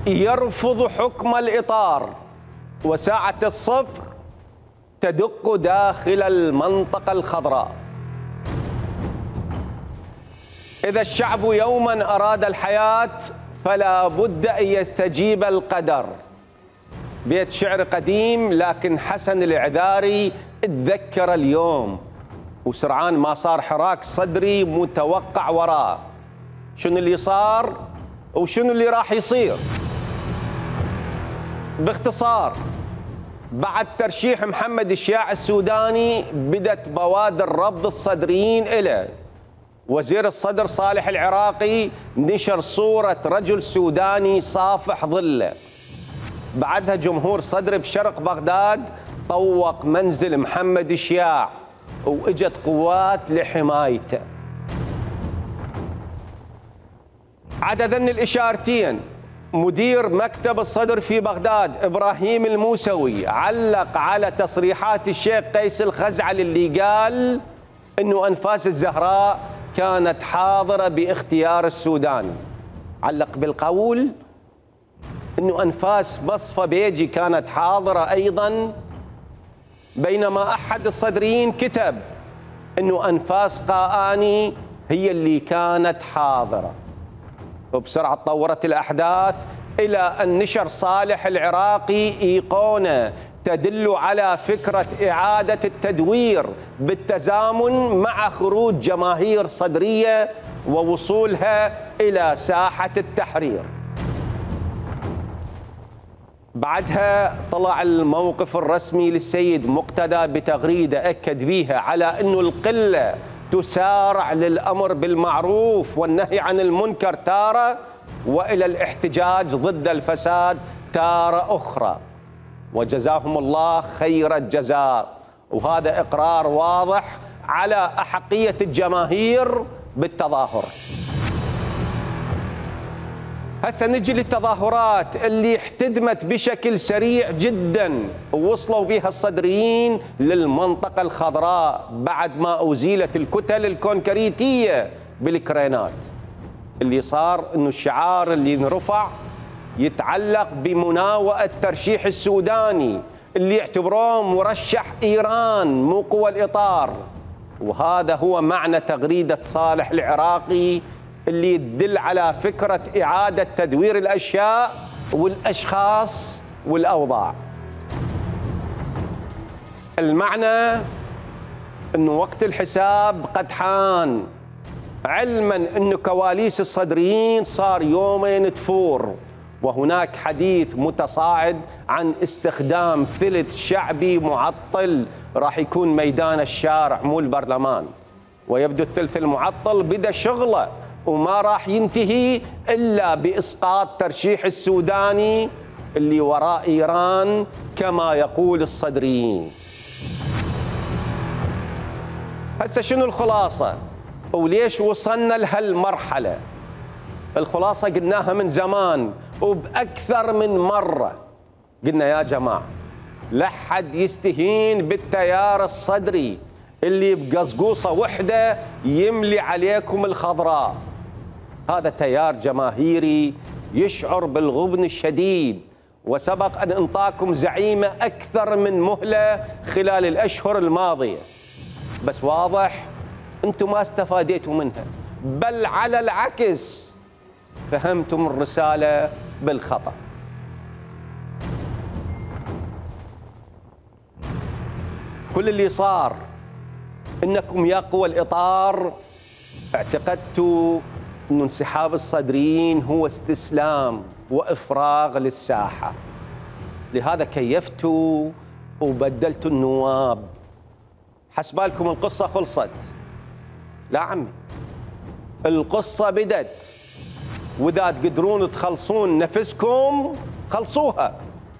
يرفض حكم الإطار، وساعة الصفر تدق داخل المنطقة الخضراء. إذا الشعب يوما أراد الحياة فلا بد أن يستجيب القدر. بيت شعر قديم، لكن حسن العذاري اتذكر اليوم وسرعان ما صار حراك صدري متوقع وراه. شنو اللي صار وشنو اللي راح يصير؟ باختصار، بعد ترشيح محمد الشياع السوداني بدت بوادر رفض الصدريين إليه. وزير الصدر صالح العراقي نشر صورة رجل سوداني صافح ظله. بعدها جمهور صدر بشرق بغداد طوق منزل محمد الشياع واجت قوات لحمايته. عددن الإشارتين. مدير مكتب الصدر في بغداد إبراهيم الموسوي علق على تصريحات الشيخ قيس الخزعل اللي قال إنه أنفاس الزهراء كانت حاضرة باختيار السوداني. علق بالقول إنه أنفاس مصفى بيجي كانت حاضرة أيضاً، بينما أحد الصدريين كتب إنه أنفاس قاآني هي اللي كانت حاضرة. وبسرعة تطورت الأحداث إلى أن نشر صالح العراقي إيقونة تدل على فكرة إعادة التدوير بالتزامن مع خروج جماهير صدرية ووصولها إلى ساحة التحرير. بعدها طلع الموقف الرسمي للسيد مقتدى بتغريدة أكد بيها على أنه القلة تسارع للأمر بالمعروف والنهي عن المنكر تارة، وإلى الاحتجاج ضد الفساد تارة أخرى، وجزاهم الله خير الجزاء. وهذا إقرار واضح على أحقية الجماهير بالتظاهر. هسه نجي للتظاهرات اللي احتدمت بشكل سريع جدا ووصلوا بها الصدريين للمنطقة الخضراء بعد ما أزيلت الكتل الكونكريتية بالكرينات. اللي صار انه الشعار اللي انرفع يتعلق بمناوئة ترشيح السوداني اللي يعتبروه مرشح إيران مو قوى الإطار. وهذا هو معنى تغريدة صالح العراقي اللي يدل على فكرة إعادة تدوير الأشياء والأشخاص والأوضاع. المعنى أنه وقت الحساب قد حان، علما أن كواليس الصدريين صار يومين تفور، وهناك حديث متصاعد عن استخدام ثلث شعبي معطل راح يكون ميدان الشارع مو البرلمان. ويبدو الثلث المعطل بدأ شغله وما راح ينتهي إلا بإسقاط ترشيح السوداني اللي وراء إيران كما يقول الصدريين. هسه شنو الخلاصة وليش وصلنا لهالمرحلة؟ الخلاصة قلناها من زمان وبأكثر من مرة. قلنا يا جماعة لا حد يستهين بالتيار الصدري اللي بقصقوصة وحدة يملي عليكم الخضراء. هذا تيار جماهيري يشعر بالغبن الشديد، وسبق أن انطاكم زعيمة أكثر من مهلة خلال الأشهر الماضية، بس واضح أنتم ما استفاديتوا منها، بل على العكس فهمتم الرسالة بالخطأ. كل اللي صار إنكم يا قوى الإطار اعتقدتوا أن انسحاب الصدريين هو استسلام وإفراغ للساحة، لهذا كيفتوا وبدلتوا النواب. حسبالكم القصة خلصت. لا عمي، القصة بدت، وإذا تقدرون تخلصون نفسكم خلصوها.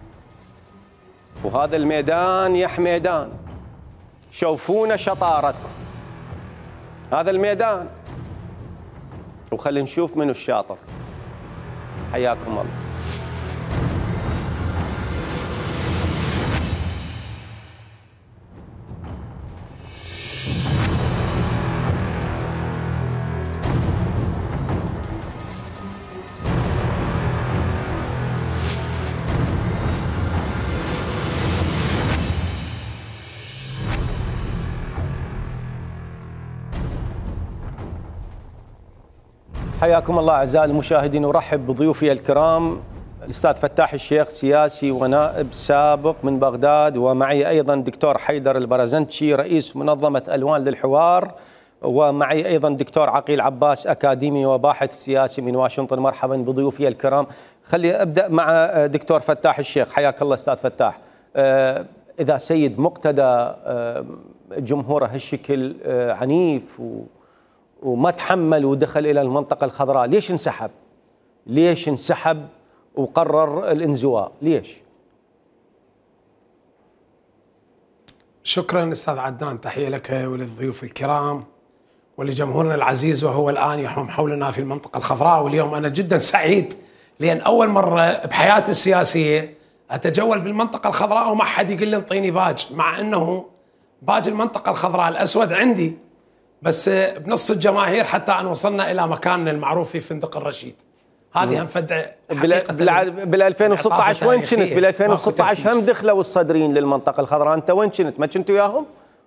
وهذا الميدان يا حميدان شوفونا شطارتكم، هذا الميدان، وخلينا نشوف منو الشاطر. حياكم الله. حياكم الله أعزائي المشاهدين، أرحب بضيوفي الكرام الأستاذ فتاح الشيخ، سياسي ونائب سابق من بغداد، ومعي أيضا دكتور حيدر البرزنتشي رئيس منظمة ألوان للحوار، ومعي أيضا دكتور عقيل عباس أكاديمي وباحث سياسي من واشنطن. مرحبا بضيوفي الكرام. خلي أبدأ مع دكتور فتاح الشيخ. حياك الله أستاذ فتاح. إذا سيد مقتدى جمهوره هالشكل عنيف وما تحمل ودخل إلى المنطقة الخضراء، ليش انسحب؟ ليش انسحب وقرر الانزواء؟ ليش؟ شكرا أستاذ عدنان، تحية لك وللضيوف الكرام ولجمهورنا العزيز وهو الآن يحوم حولنا في المنطقة الخضراء. واليوم أنا جدا سعيد لأن أول مرة بحياتي السياسية أتجول بالمنطقة الخضراء وما حد يقول لي انطيني باج، مع أنه باج المنطقة الخضراء الأسود عندي، بس بنص الجماهير حتى أن وصلنا إلى مكاننا المعروف في فندق الرشيد. هذه هنفدع بال 2016 وين كنت؟ بال 2016 هم دخلوا الصدرين للمنطقة الخضراء، أنت وين كنت؟ ما كنت وياهم؟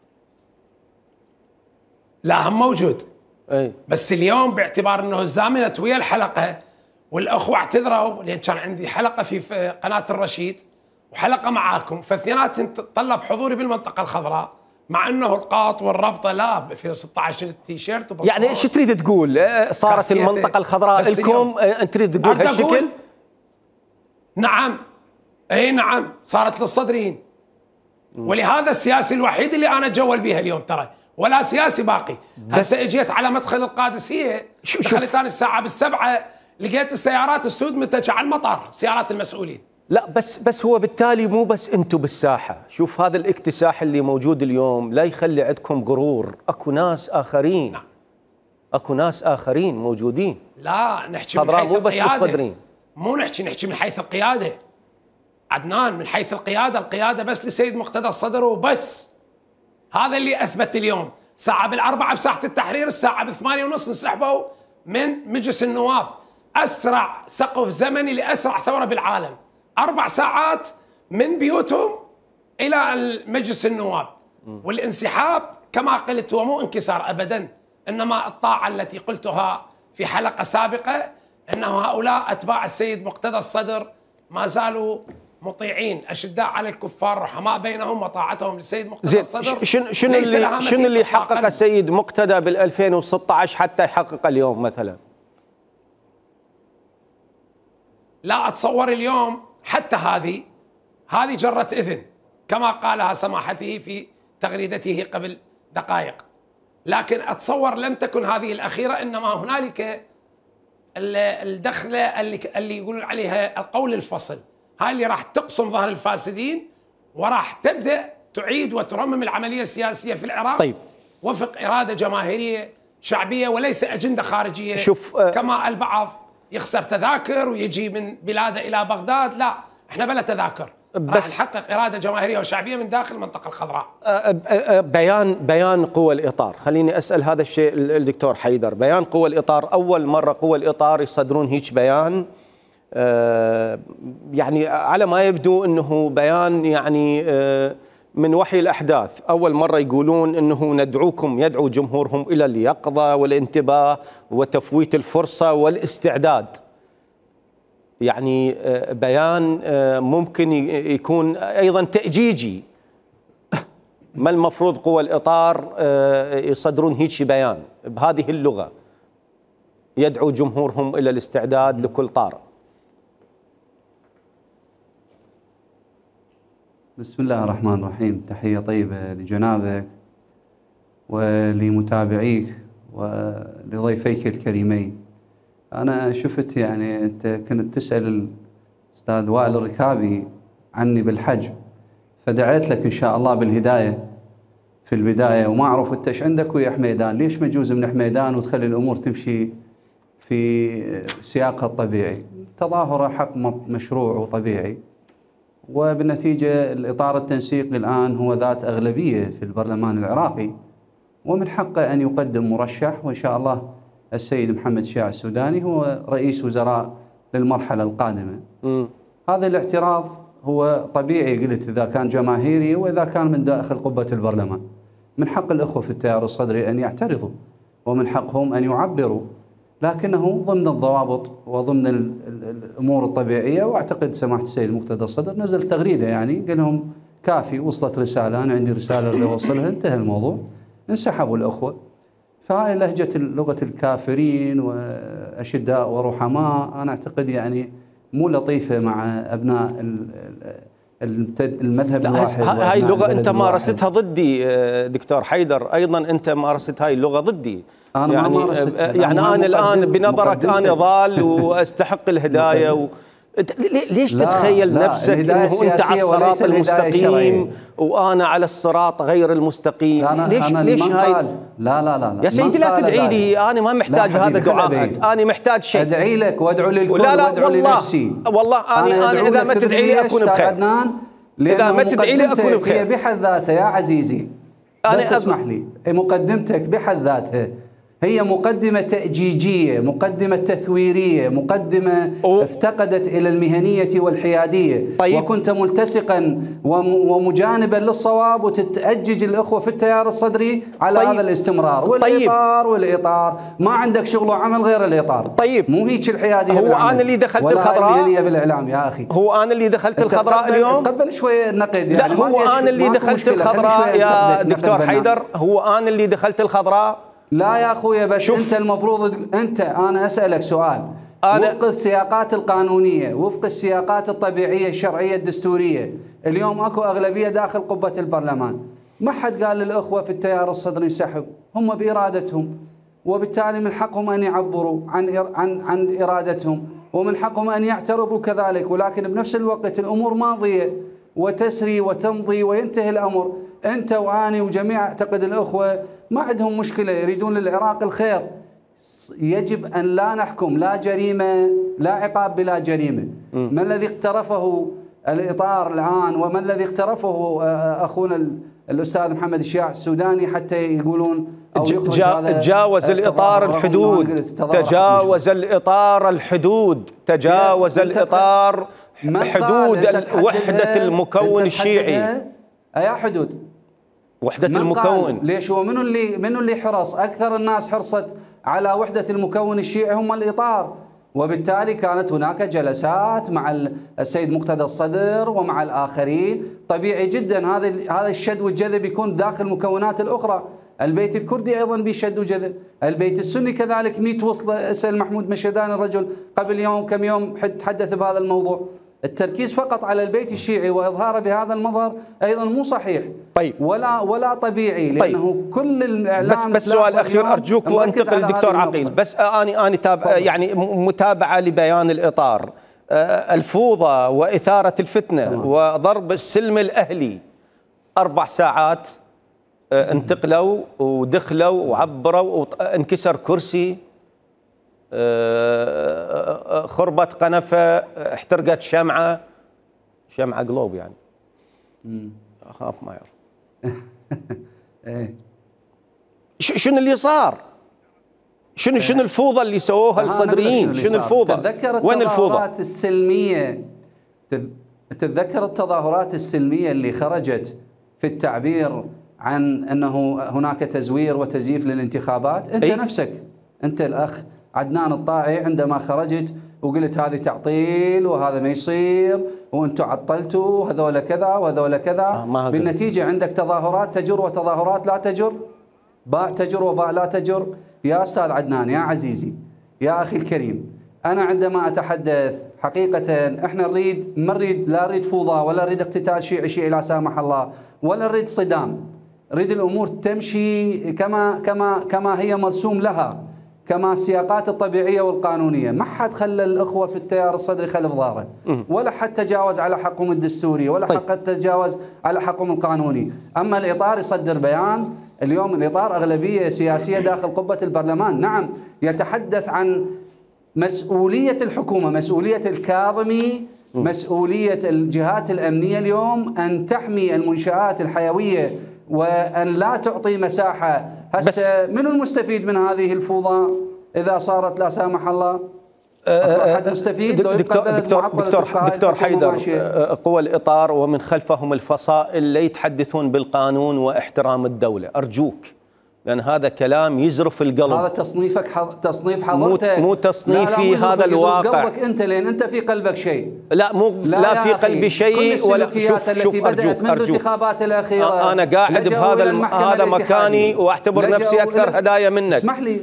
لا، هم موجود. بس اليوم باعتبار أنه زامنت ويا الحلقة والأخوة اعتذروا، لأن كان عندي حلقة في قناة الرشيد وحلقة معاكم، فاثنينات طلب حضوري بالمنطقة الخضراء، مع انه القاط والربطه لا في 16 التيشيرت. يعني ايش تريد تقول؟ صارت المنطقه الخضراء لكم؟ انت تريد تقول هالشكل؟ نعم، اي نعم، صارت للصدرين. ولهذا السياسي الوحيد اللي انا اتجول بها اليوم ترى، ولا سياسي باقي. هسه اجيت على مدخل القادسيه، دخلت انا الساعه بالسبعة، لقيت السيارات السود متجهه على المطار، سيارات المسؤولين. لا بس هو بالتالي مو بس انتم بالساحه، شوف هذا الاكتساح اللي موجود اليوم لا يخلي عندكم غرور، اكو ناس اخرين. نعم. اكو ناس اخرين موجودين. لا نحكي من حيث مو بس بالصدرين. مو نحكي من حيث القياده. عدنان، من حيث القياده بس لسيد مقتدى الصدر وبس. هذا اللي اثبت اليوم. ساعه بالاربعه بساحه التحرير، الساعه بالثمانية ونص انسحبوا من مجلس النواب. اسرع سقف زمني لاسرع ثوره بالعالم. 4 ساعات من بيوتهم إلى مجلس النواب. والانسحاب كما قلت هو مو انكسار أبدا، إنما الطاعة التي قلتها في حلقة سابقة، أنه هؤلاء أتباع السيد مقتدى الصدر ما زالوا مطيعين، أشداء على الكفار رحماء بينهم، وطاعتهم للسيد مقتدى الصدر. شنو اللي حقق السيد مقتدى بال 2016 حتى يحقق اليوم مثلا؟ لا أتصور اليوم حتى هذه جرة إذن كما قالها سماحته في تغريدته قبل دقائق، لكن أتصور لم تكن هذه الأخيرة، إنما هنالك الدخلة اللي يقولون عليها القول الفصل، هاي اللي راح تقسم ظهر الفاسدين وراح تبدأ تعيد وترمم العملية السياسية في العراق. طيب. وفق إرادة جماهيرية شعبية وليس أجندة خارجية. كما البعض يخسر تذاكر ويجي من بلاده إلى بغداد، لا، احنا بلا تذاكر، راح نحقق إرادة جماهيرية وشعبية من داخل المنطقة الخضراء. بيان قوى الإطار، خليني أسأل هذا الشيء الدكتور حيدر. بيان قوى الإطار، أول مرة قوى الإطار يصدرون هيك بيان، يعني على ما يبدو أنه بيان يعني من وحي الأحداث. أول مرة يقولون أنه يدعو جمهورهم إلى اليقظة والانتباه وتفويت الفرصة والاستعداد. يعني بيان ممكن يكون أيضا تأجيجي. ما المفروض قوى الإطار يصدرون هيك بيان بهذه اللغة يدعو جمهورهم إلى الاستعداد لكل طارئ؟ بسم الله الرحمن الرحيم. تحية طيبة لجنابك ولمتابعيك ولضيفيك الكريمين. أنا شفت يعني أنت كنت تسأل الأستاذ وائل الركابي عني بالحج، فدعيت لك إن شاء الله بالهداية في البداية، وما أعرف أنت إيش عندك ويا حميدان، ليش ما يجوز من حميدان وتخلي الأمور تمشي في سياقها الطبيعي؟ تظاهرة حق مشروع وطبيعي، وبالنتيجة الإطار التنسيقي الآن هو ذات أغلبية في البرلمان العراقي، ومن حقه أن يقدم مرشح، وإن شاء الله السيد محمد شيع السوداني هو رئيس وزراء للمرحلة القادمة. هذا الاعتراض هو طبيعي، قلت إذا كان جماهيري وإذا كان من داخل قبة البرلمان. من حق الأخوة في التيار الصدري أن يعترضوا، ومن حقهم أن يعبروا لكنه ضمن الضوابط وضمن الأمور الطبيعية. وأعتقد سماحة السيد المقتدى الصدر نزل تغريدة يعني قال لهم كافي، وصلت رسالة، أنا عندي رسالة بدي أوصلها، انتهى الموضوع، انسحبوا الأخوة. فهاي لهجة لغة الكافرين وأشداء ورحماء أنا أعتقد يعني مو لطيفة مع أبناء المذهب الواحد. هاي اللغة أنت مارستها ضدي دكتور حيدر، أيضا أنت مارست هاي اللغة ضدي. أنا يعني أنا الآن بنظرك أنا ضال وأستحق الهداية ليش تتخيل نفسك أنه أنت على الصراط المستقيم وأنا على الصراط غير المستقيم؟ ليش هاي؟ لا يا سيدي لا تدعي لي، أنا ما محتاج هذا الدعاء، أنا محتاج شيء. أدعي لك وأدعو للكل وأدعو لنفسي. والله أنا إذا ما تدعي لي أكون بخير. إذا ما تدعي لي أكون بخير. هي بحد ذاتها يا عزيزي، بس اسمح لي، مقدمتك بحد ذاتها هي مقدمة تأجيجية، مقدمة تثويرية، مقدمة افتقدت إلى المهنية والحيادية. طيب. وكنت ملتصقا ومجانبا للصواب وتتأجج الأخوة في التيار الصدري على طيب. هذا الاستمرار والإطار ما عندك شغل وعمل غير الإطار. طيب. مو هيك الحيادية هو بالعمل. أنا اللي دخلت ولا الخضراء المهنية بالإعلام يا أخي. هو أنا اللي دخلت الخضراء اليوم. تقبل شوية النقد يعني. لا هو أنا اللي دخلت الخضراء يا دكتور حيدر، هو أنا اللي دخلت الخضراء. لا يا أخويا، بس شوف. أنت المفروض أنا أسألك سؤال وفق السياقات القانونية، وفق السياقات الطبيعية الشرعية الدستورية. اليوم أكو أغلبية داخل قبة البرلمان، ما حد قال للأخوة في التيار الصدري انسحب، هم بإرادتهم، وبالتالي من حقهم أن يعبروا عن إرادتهم، ومن حقهم أن يعترضوا كذلك. ولكن بنفس الوقت الأمور ماضية وتسري وتمضي وينتهي الأمر. أنت وأني وجميع أعتقد الأخوة ما عندهم مشكلة، يريدون للعراق الخير. يجب أن لا نحكم لا جريمة لا عقاب بلا جريمة. ما الذي اقترفه الإطار الآن وما الذي اقترفه أخونا الأستاذ محمد الشياع السوداني حتى يقولون تجاوز الإطار الحدود، تجاوز الإطار الحدود، تجاوز الإطار حدود وحدة المكون الشيعي. أي حدود وحدة المكون؟ ليش هو منو اللي حرص؟ أكثر الناس حرصت على وحدة المكون الشيعي هم الإطار. وبالتالي كانت هناك جلسات مع السيد مقتدى الصدر ومع الآخرين. طبيعي جدا هذا الشد والجذب يكون داخل المكونات الأخرى. البيت الكردي أيضا بشد وجذب، البيت السني كذلك. 100 وصل اسأل محمود مشهدان الرجل قبل كم يوم تحدث بهذا الموضوع. التركيز فقط على البيت الشيعي وإظهاره بهذا المظهر أيضا مو صحيح. طيب. ولا طبيعي، لأنه طيب. كل الإعلام بس سؤال أخير أرجوك وانتقل دكتور عقيل. بس أنا يعني متابعة لبيان الإطار، الفوضى وإثارة الفتنة وضرب السلم الأهلي. 4 ساعات انتقلوا ودخلوا وعبروا وانكسر كرسي، خربت قنفة، احترقت شمعة جلوب يعني. أخاف ما يعرف. شنو اللي صار؟ شنو الفوضى اللي سووها الصدريين؟ شنو الفوضى؟ وين الفوضى؟ تتذكر التظاهرات السلمية اللي خرجت في التعبير عن أنه هناك تزوير وتزييف للانتخابات؟ أنت نفسك، أنت الأخ عدنان الطائي، عندما خرجت وقلت هذه تعطيل وهذا ما يصير وانتم عطلتوا هذول كذا وهذول كذا. بالنتيجة عندك تظاهرات تجر وتظاهرات لا تجر، باء تجر وباء لا تجر. يا أستاذ عدنان، يا عزيزي، يا أخي الكريم، أنا عندما أتحدث حقيقة إحنا لا نريد فوضى ولا نريد اقتتال شيعي لا سامح الله، ولا نريد صدام. نريد الأمور تمشي كما هي مرسوم لها، كما السياقات الطبيعية والقانونية. ما حد خلى الأخوة في التيار الصدري خلف ظهره، ولا حد تجاوز على حقهم الدستوري، ولا حد تجاوز على حقهم القانوني. أما الإطار يصدر بيان اليوم، الإطار أغلبية سياسية داخل قبة البرلمان، نعم، يتحدث عن مسؤولية الحكومة، مسؤولية الكاظمي، مسؤولية الجهات الأمنية اليوم أن تحمي المنشآت الحيوية وأن لا تعطي مساحة. هسه من المستفيد من هذه الفوضى إذا صارت لا سامح الله؟ أحد مستفيد؟ دكتور حيدر، قوى الإطار ومن خلفهم الفصائل لا يتحدثون بالقانون واحترام الدولة. أرجوك لأن هذا كلام يزرف القلب. هذا تصنيف حضرتك، مو تصنيفي، هذا الواقع. قلبك أنت، لأن أنت في قلبك شيء. لا في قلبي شيء. ولا شوف أرجوك منذ الانتخابات الأخيرة أنا قاعد هذا مكاني وأعتبر نفسي أكثر هدايا منك. اسمح لي.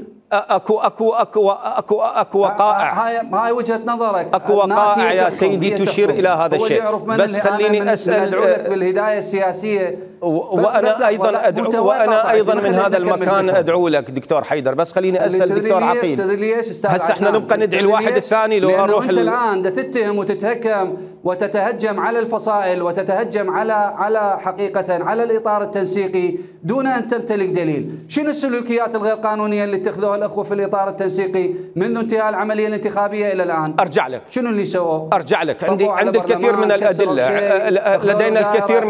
اكو وقائع. هاي وجهة نظرك. اكو وقائع يا سيدي تشير الى هذا الشيء. بس خليني اسال. ادعو لك بالهداية السياسية. وانا ايضا ادعو، وانا ايضا من هذا المكان ادعو لك دكتور حيدر. بس خليني اسال دكتور عقيل. هسه احنا نبقى ندعي الواحد الثاني لو اروح انت الان تتهم وتتهكم وتتهجم على الفصائل وتتهجم على حقيقة على الاطار التنسيقي دون ان تمتلك دليل. شنو السلوكيات الغير قانونية اللي اتخذوها الاخوة في الاطار التنسيقي منذ انتهاء العملية الانتخابية الى الان؟ ارجع لك. شنو اللي سووا؟ ارجع لك. عندي الكثير من الادله. لدينا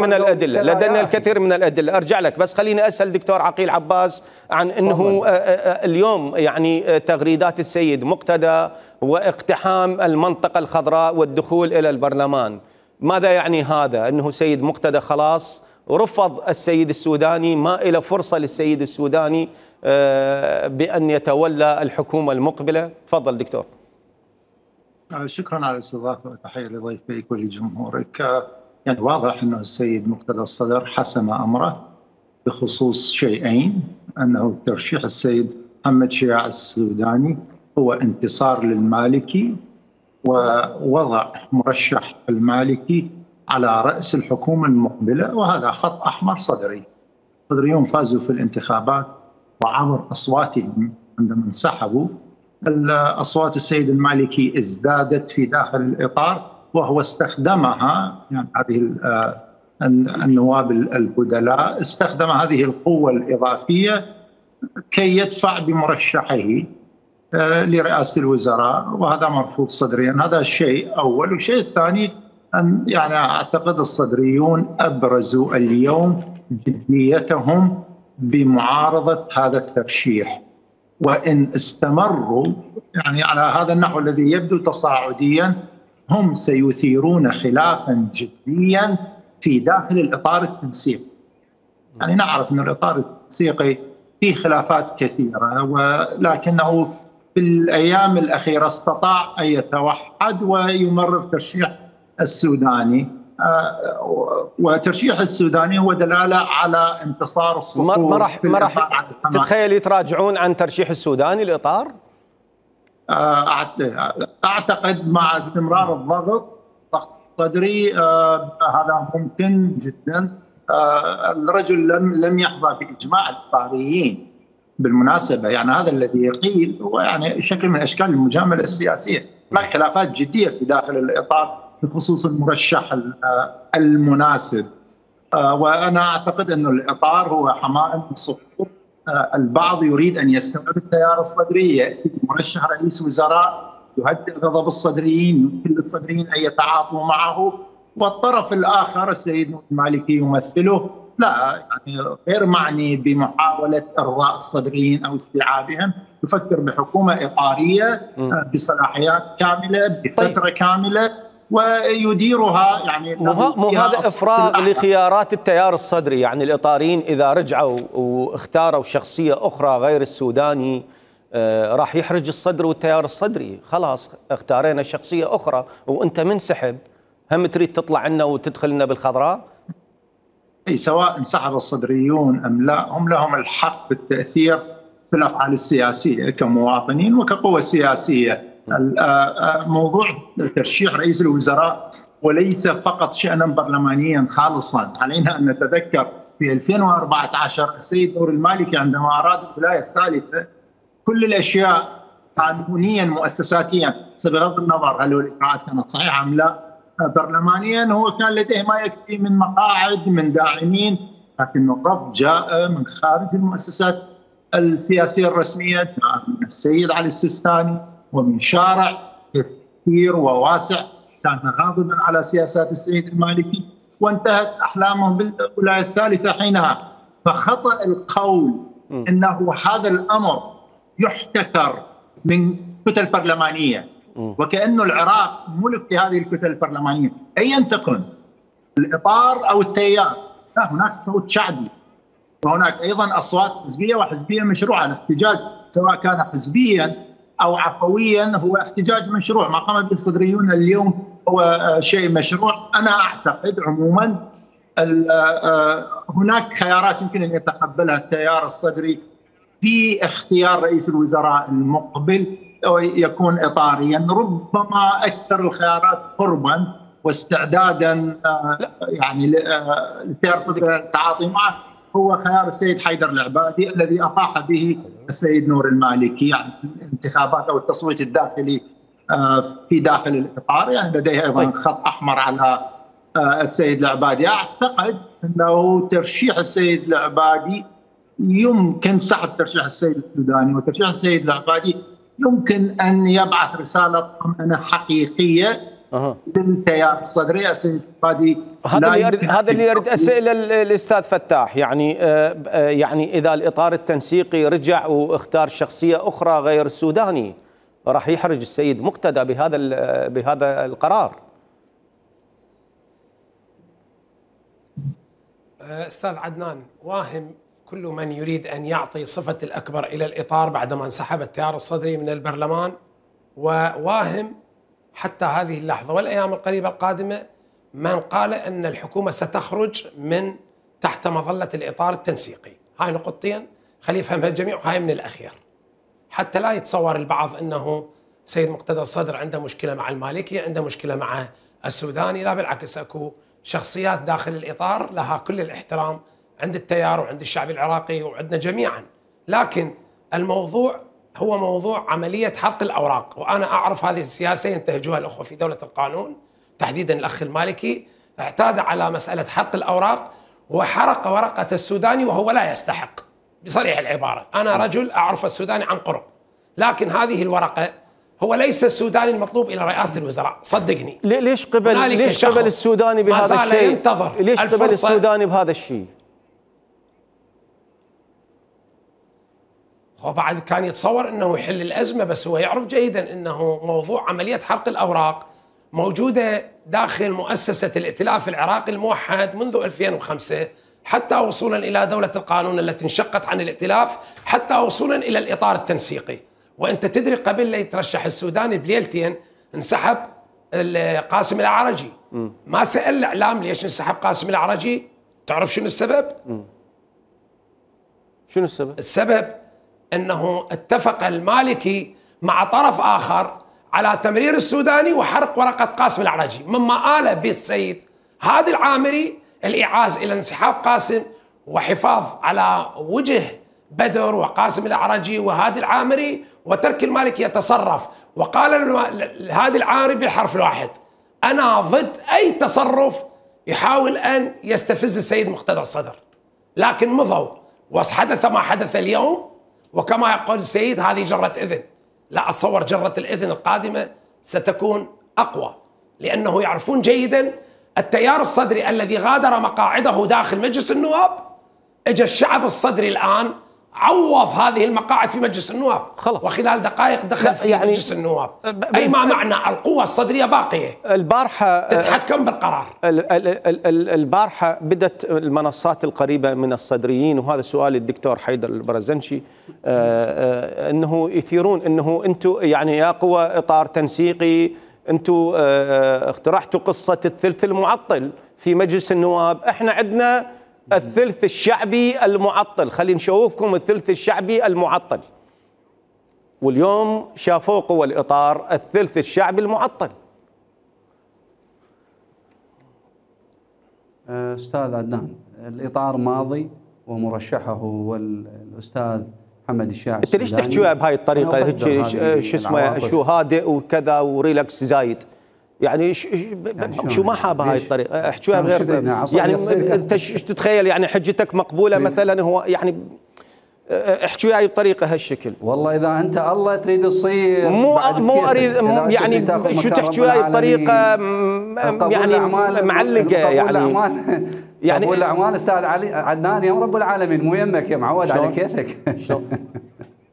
الكثير من الادله. ارجع لك. بس خليني اسال دكتور عقيل عباس عن انه اليوم يعني تغريدات السيد مقتدى واقتحام المنطقه الخضراء والدخول الى البرلمان، ماذا يعني هذا؟ انه سيد مقتدى خلاص رفض السيد السوداني، ما إلى فرصه للسيد السوداني بأن يتولى الحكومة المقبلة؟ تفضل دكتور. شكرا على الاستضافة وتحية لضيفيك ولجمهورك. يعني واضح أنه السيد مقتدى الصدر حسم أمره بخصوص شيئين، أنه ترشيح السيد محمد شياع السوداني هو انتصار للمالكي ووضع مرشح المالكي على رأس الحكومة المقبلة، وهذا خط أحمر صدري. الصدريون فازوا في الانتخابات وعبر أصواتهم عندما انسحبوا الأصوات السيد المالكي ازدادت في داخل الإطار، وهو استخدمها، يعني هذه النواب البدلاء استخدم هذه القوة الإضافية كي يدفع بمرشحه لرئاسة الوزراء، وهذا مرفوض صدريا. هذا الشيء أول. والشيء الثاني أن يعني أعتقد الصدريون أبرزوا اليوم جديتهم بمعارضة هذا الترشيح، وإن استمروا يعني على هذا النحو الذي يبدو تصاعديا هم سيثيرون خلافا جديا في داخل الإطار التنسيقي. يعني نعرف أن الإطار التنسيقي فيه خلافات كثيرة، ولكنه في الأيام الأخيرة استطاع أن يتوحد ويمرر ترشيح السوداني، وترشيح السوداني هو دلالة على انتصار الصفوف. ما راح تتخيل يتراجعون عن ترشيح السوداني الإطار؟ أعتقد مع استمرار الضغط الصدري هذا ممكن جدا. الرجل لم يحظى بإجماع الإطاريين بالمناسبة، يعني هذا الذي يقيل هو يعني شكل من أشكال المجاملة السياسية. هناك خلافات جدية في داخل الإطار بخصوص المرشح المناسب، وأنا أعتقد أن الإطار هو حمائم صفوف. البعض يريد أن يستمر التيار الصدري، يأتي مرشح رئيس وزراء يهدئ غضب الصدريين، يمكن للصدريين أن يتعاطوا معه، والطرف الآخر السيد المالكي يمثله لا يعني غير معني بمحاولة إرضاء الصدريين أو استيعابهم، يفكر بحكومة إطارية بصلاحيات كاملة بفترة كاملة ويديرها. يعني مو هذا إفراغ لخيارات التيار الصدري؟ يعني الإطاريين إذا رجعوا واختاروا شخصية أخرى غير السوداني راح يحرج الصدر والتيار الصدري. خلاص اختارينا شخصية أخرى وأنت منسحب، هم تريد تطلع عنا وتدخل لنا بالخضراء؟ أي سواء انسحب الصدريون أم لا، هم لهم الحق بالتأثير في الأفعال السياسية كمواطنين وكقوة سياسية. موضوع ترشيح رئيس الوزراء وليس فقط شأنا برلمانيا خالصا. علينا أن نتذكر في 2014 السيد نور المالكي عندما أراد الولاية الثالثة كل الأشياء قانونيا مؤسساتيا بغض النظر هل الإجراءات كانت صحيحة أم لا برلمانيا، هو كان لديه ما يكفي من مقاعد من داعمين، لكن الرفض جاء من خارج المؤسسات السياسية الرسمية، جاء من السيد علي السيستاني ومن شارع كثير وواسع كان غاضبا على سياسات السيد المالكي، وانتهت أحلامهم بالولاية الثالثة حينها. فخطأ القول إنه هذا الأمر يحتكر من كتل برلمانية وكأنه العراق ملك لهذه الكتل البرلمانية أيا تكن الإطار أو التيار. لا، هناك صوت شعبي وهناك أيضا أصوات حزبية وحزبية مشروعة. الاحتجاج سواء كان حزبيا أو عفويا هو احتجاج مشروع. ما قام به الصدريون اليوم هو شيء مشروع. أنا أعتقد عموما هناك خيارات يمكن أن يتقبلها التيار الصدري في اختيار رئيس الوزراء المقبل يكون إطاريا. ربما أكثر الخيارات قربا واستعدادا يعني للتيار الصدري التعاطي معه هو خيار السيد حيدر العبادي الذي أطاح به السيد نور المالكي، يعني الانتخابات أو التصويت الداخلي في داخل الإطار، يعني لديه أيضا خط أحمر على السيد العبادي. أعتقد أنه ترشيح السيد العبادي يمكن سحب ترشيح السيد السوداني، وترشيح السيد العبادي يمكن أن يبعث رسالة طمأنة حقيقية للتيار الصدري. السيد العبادي هذا اللي يريد أسئل الأستاذ فتاح، يعني إذا الإطار التنسيقي رجع واختار شخصية أخرى غير السوداني راح يحرج السيد مقتدى بهذا القرار. أستاذ عدنان، واهم كل من يريد أن يعطي صفة الأكبر إلى الإطار بعدما انسحب التيار الصدري من البرلمان، وواهم حتى هذه اللحظة والأيام القريبة القادمة من قال أن الحكومة ستخرج من تحت مظلة الإطار التنسيقي. هاي نقطتين خلي يفهمها الجميع، وهاي من الأخير، حتى لا يتصور البعض أنه سيد مقتدى الصدر عنده مشكلة مع المالكي، عنده مشكلة مع السوداني. لا بالعكس، أكو شخصيات داخل الإطار لها كل الاحترام عند التيار وعند الشعب العراقي وعندنا جميعا، لكن الموضوع هو موضوع عملية حرق الأوراق. وأنا أعرف هذه السياسة ينتهجوها الأخوة في دولة القانون، تحديدا الأخ المالكي اعتاد على مسألة حرق الأوراق وحرق ورقة السوداني وهو لا يستحق بصريح العبارة. أنا رجل أعرف السوداني عن قرب، لكن هذه الورقة هو ليس السوداني المطلوب إلى رئاسة الوزراء، صدقني. ليش قبل السوداني بهذا الشيء؟ ليش قبل السوداني بهذا الشيء؟ هو بعد كان يتصور أنه يحل الأزمة، بس هو يعرف جيدا أنه موضوع عملية حرق الأوراق موجودة داخل مؤسسة الائتلاف العراقي الموحد منذ 2005 حتى وصولا إلى دولة القانون التي انشقت عن الائتلاف، حتى وصولا إلى الإطار التنسيقي. وأنت تدري قبل لا يترشح السوداني بليلتين انسحب قاسم الأعرجي. ما سأل الإعلام ليش انسحب قاسم الأعرجي؟ تعرف شنو السبب؟ شنو السبب؟ السبب أنه اتفق المالكي مع طرف آخر على تمرير السوداني وحرق ورقة قاسم الأعرجي، مما آل بالسيد هادي العامري الإعاز إلى انسحاب قاسم وحفاظ على وجه بدر وقاسم الأعرجي وهادي العامري، وترك المالكي يتصرف. وقال هادي العامري بالحرف الواحد: أنا ضد أي تصرف يحاول أن يستفز السيد مقتدى الصدر. لكن مضوا وحدث ما حدث اليوم، وكما يقول السيد هذه جرة إذن. لا أتصور جرة الإذن القادمة ستكون أقوى، لأنه يعرفون جيدا التيار الصدري الذي غادر مقاعده داخل مجلس النواب، اجى الشعب الصدري الآن عوض هذه المقاعد في مجلس النواب خلص. وخلال دقائق دخل في يعني مجلس النواب. أي ما معنى القوة الصدرية باقية البارحة تتحكم بالقرار. البارحة بدت المنصات القريبة من الصدريين، وهذا سؤال الدكتور حيدر البرزنشي، أنه يثيرون أنه أنتم يعني يا قوة إطار تنسيقي أنتم اقترحتوا قصة الثلث المعطل في مجلس النواب، احنا عندنا الثلث الشعبي المعطل، خلينا نشوفكم الثلث الشعبي المعطل. واليوم شافوا قوى الإطار الثلث الشعبي المعطل. أستاذ عدنان، الإطار ماضي ومرشحه هو الأستاذ محمد الشاعر. أنت ليش تحكيها بهاي الطريقة؟ هيك شو اسمه، شو هادئ وكذا وريلاكس زايد، يعني شو ما حابه هاي الطريقه؟ احكوها بغير يعني انت شو تتخيل يعني حجتك مقبوله مثلا؟ هو يعني احكوها بطريقه هالشكل. والله اذا انت الله تريد تصير مو اريد يعني شو تحكوها بطريقه يعني معلقه يعني قبول الاعمال استاذ علي عدنان يا رب العالمين، مو يمك يا معود على كيفك.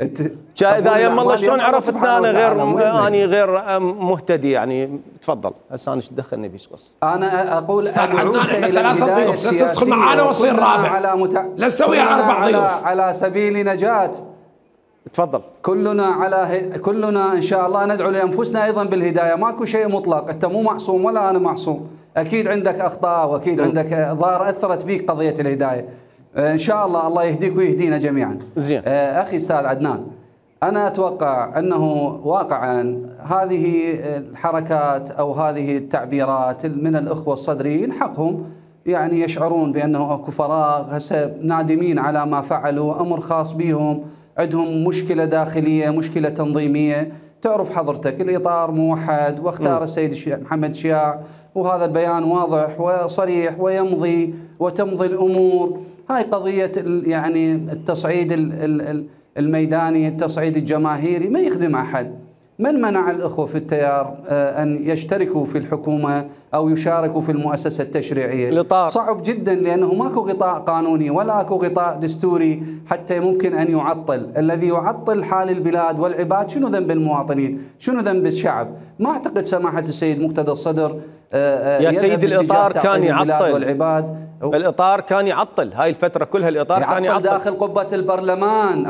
اذا يم الله شلون عرفتنا انا غير مهتدي يعني. تفضل هسه انا ايش دخلني بيش قص. انا اقول احنا ثلاثه ضيوف، لا تدخل معانا وصير رابع، لا تسويها 4 ضيوف على سبيل نجاة. تفضل. كلنا ان شاء الله ندعو لانفسنا ايضا بالهدايه، ماكو شيء مطلق، انت مو معصوم ولا انا معصوم، اكيد عندك اخطاء واكيد عندك ظاهر اثرت بيك قضيه الهدايه. ان شاء الله يهديك ويهدينا جميعا. زين. اخي استاذ عدنان، انا اتوقع انه واقعا هذه الحركات او هذه التعبيرات من الاخوه الصدريين حقهم، يعني يشعرون بانه اكو فراغ، هسه نادمين على ما فعلوا، امر خاص بهم، عندهم مشكله داخليه، مشكله تنظيميه. تعرف حضرتك الاطار موحد واختار السيد محمد شياع، وهذا البيان واضح وصريح وتمضي الامور. هاي قضيه يعني التصعيد الميداني، التصعيد الجماهيري ما يخدم احد. من منع الاخوه في التيار ان يشتركوا في الحكومه او يشاركوا في المؤسسه التشريعيه؟ الإطار صعب جدا، لانه ماكو غطاء قانوني ولا اكو غطاء دستوري حتى ممكن ان يعطل. الذي يعطل حال البلاد والعباد شنو ذنب المواطنين؟ شنو ذنب الشعب؟ ما اعتقد سماحه السيد مقتدى الصدر يا سيدي الإطار كان يعطل والعباد. الإطار كان يعطل هاي الفترة كلها، الإطار كان يعطل داخل قبة البرلمان.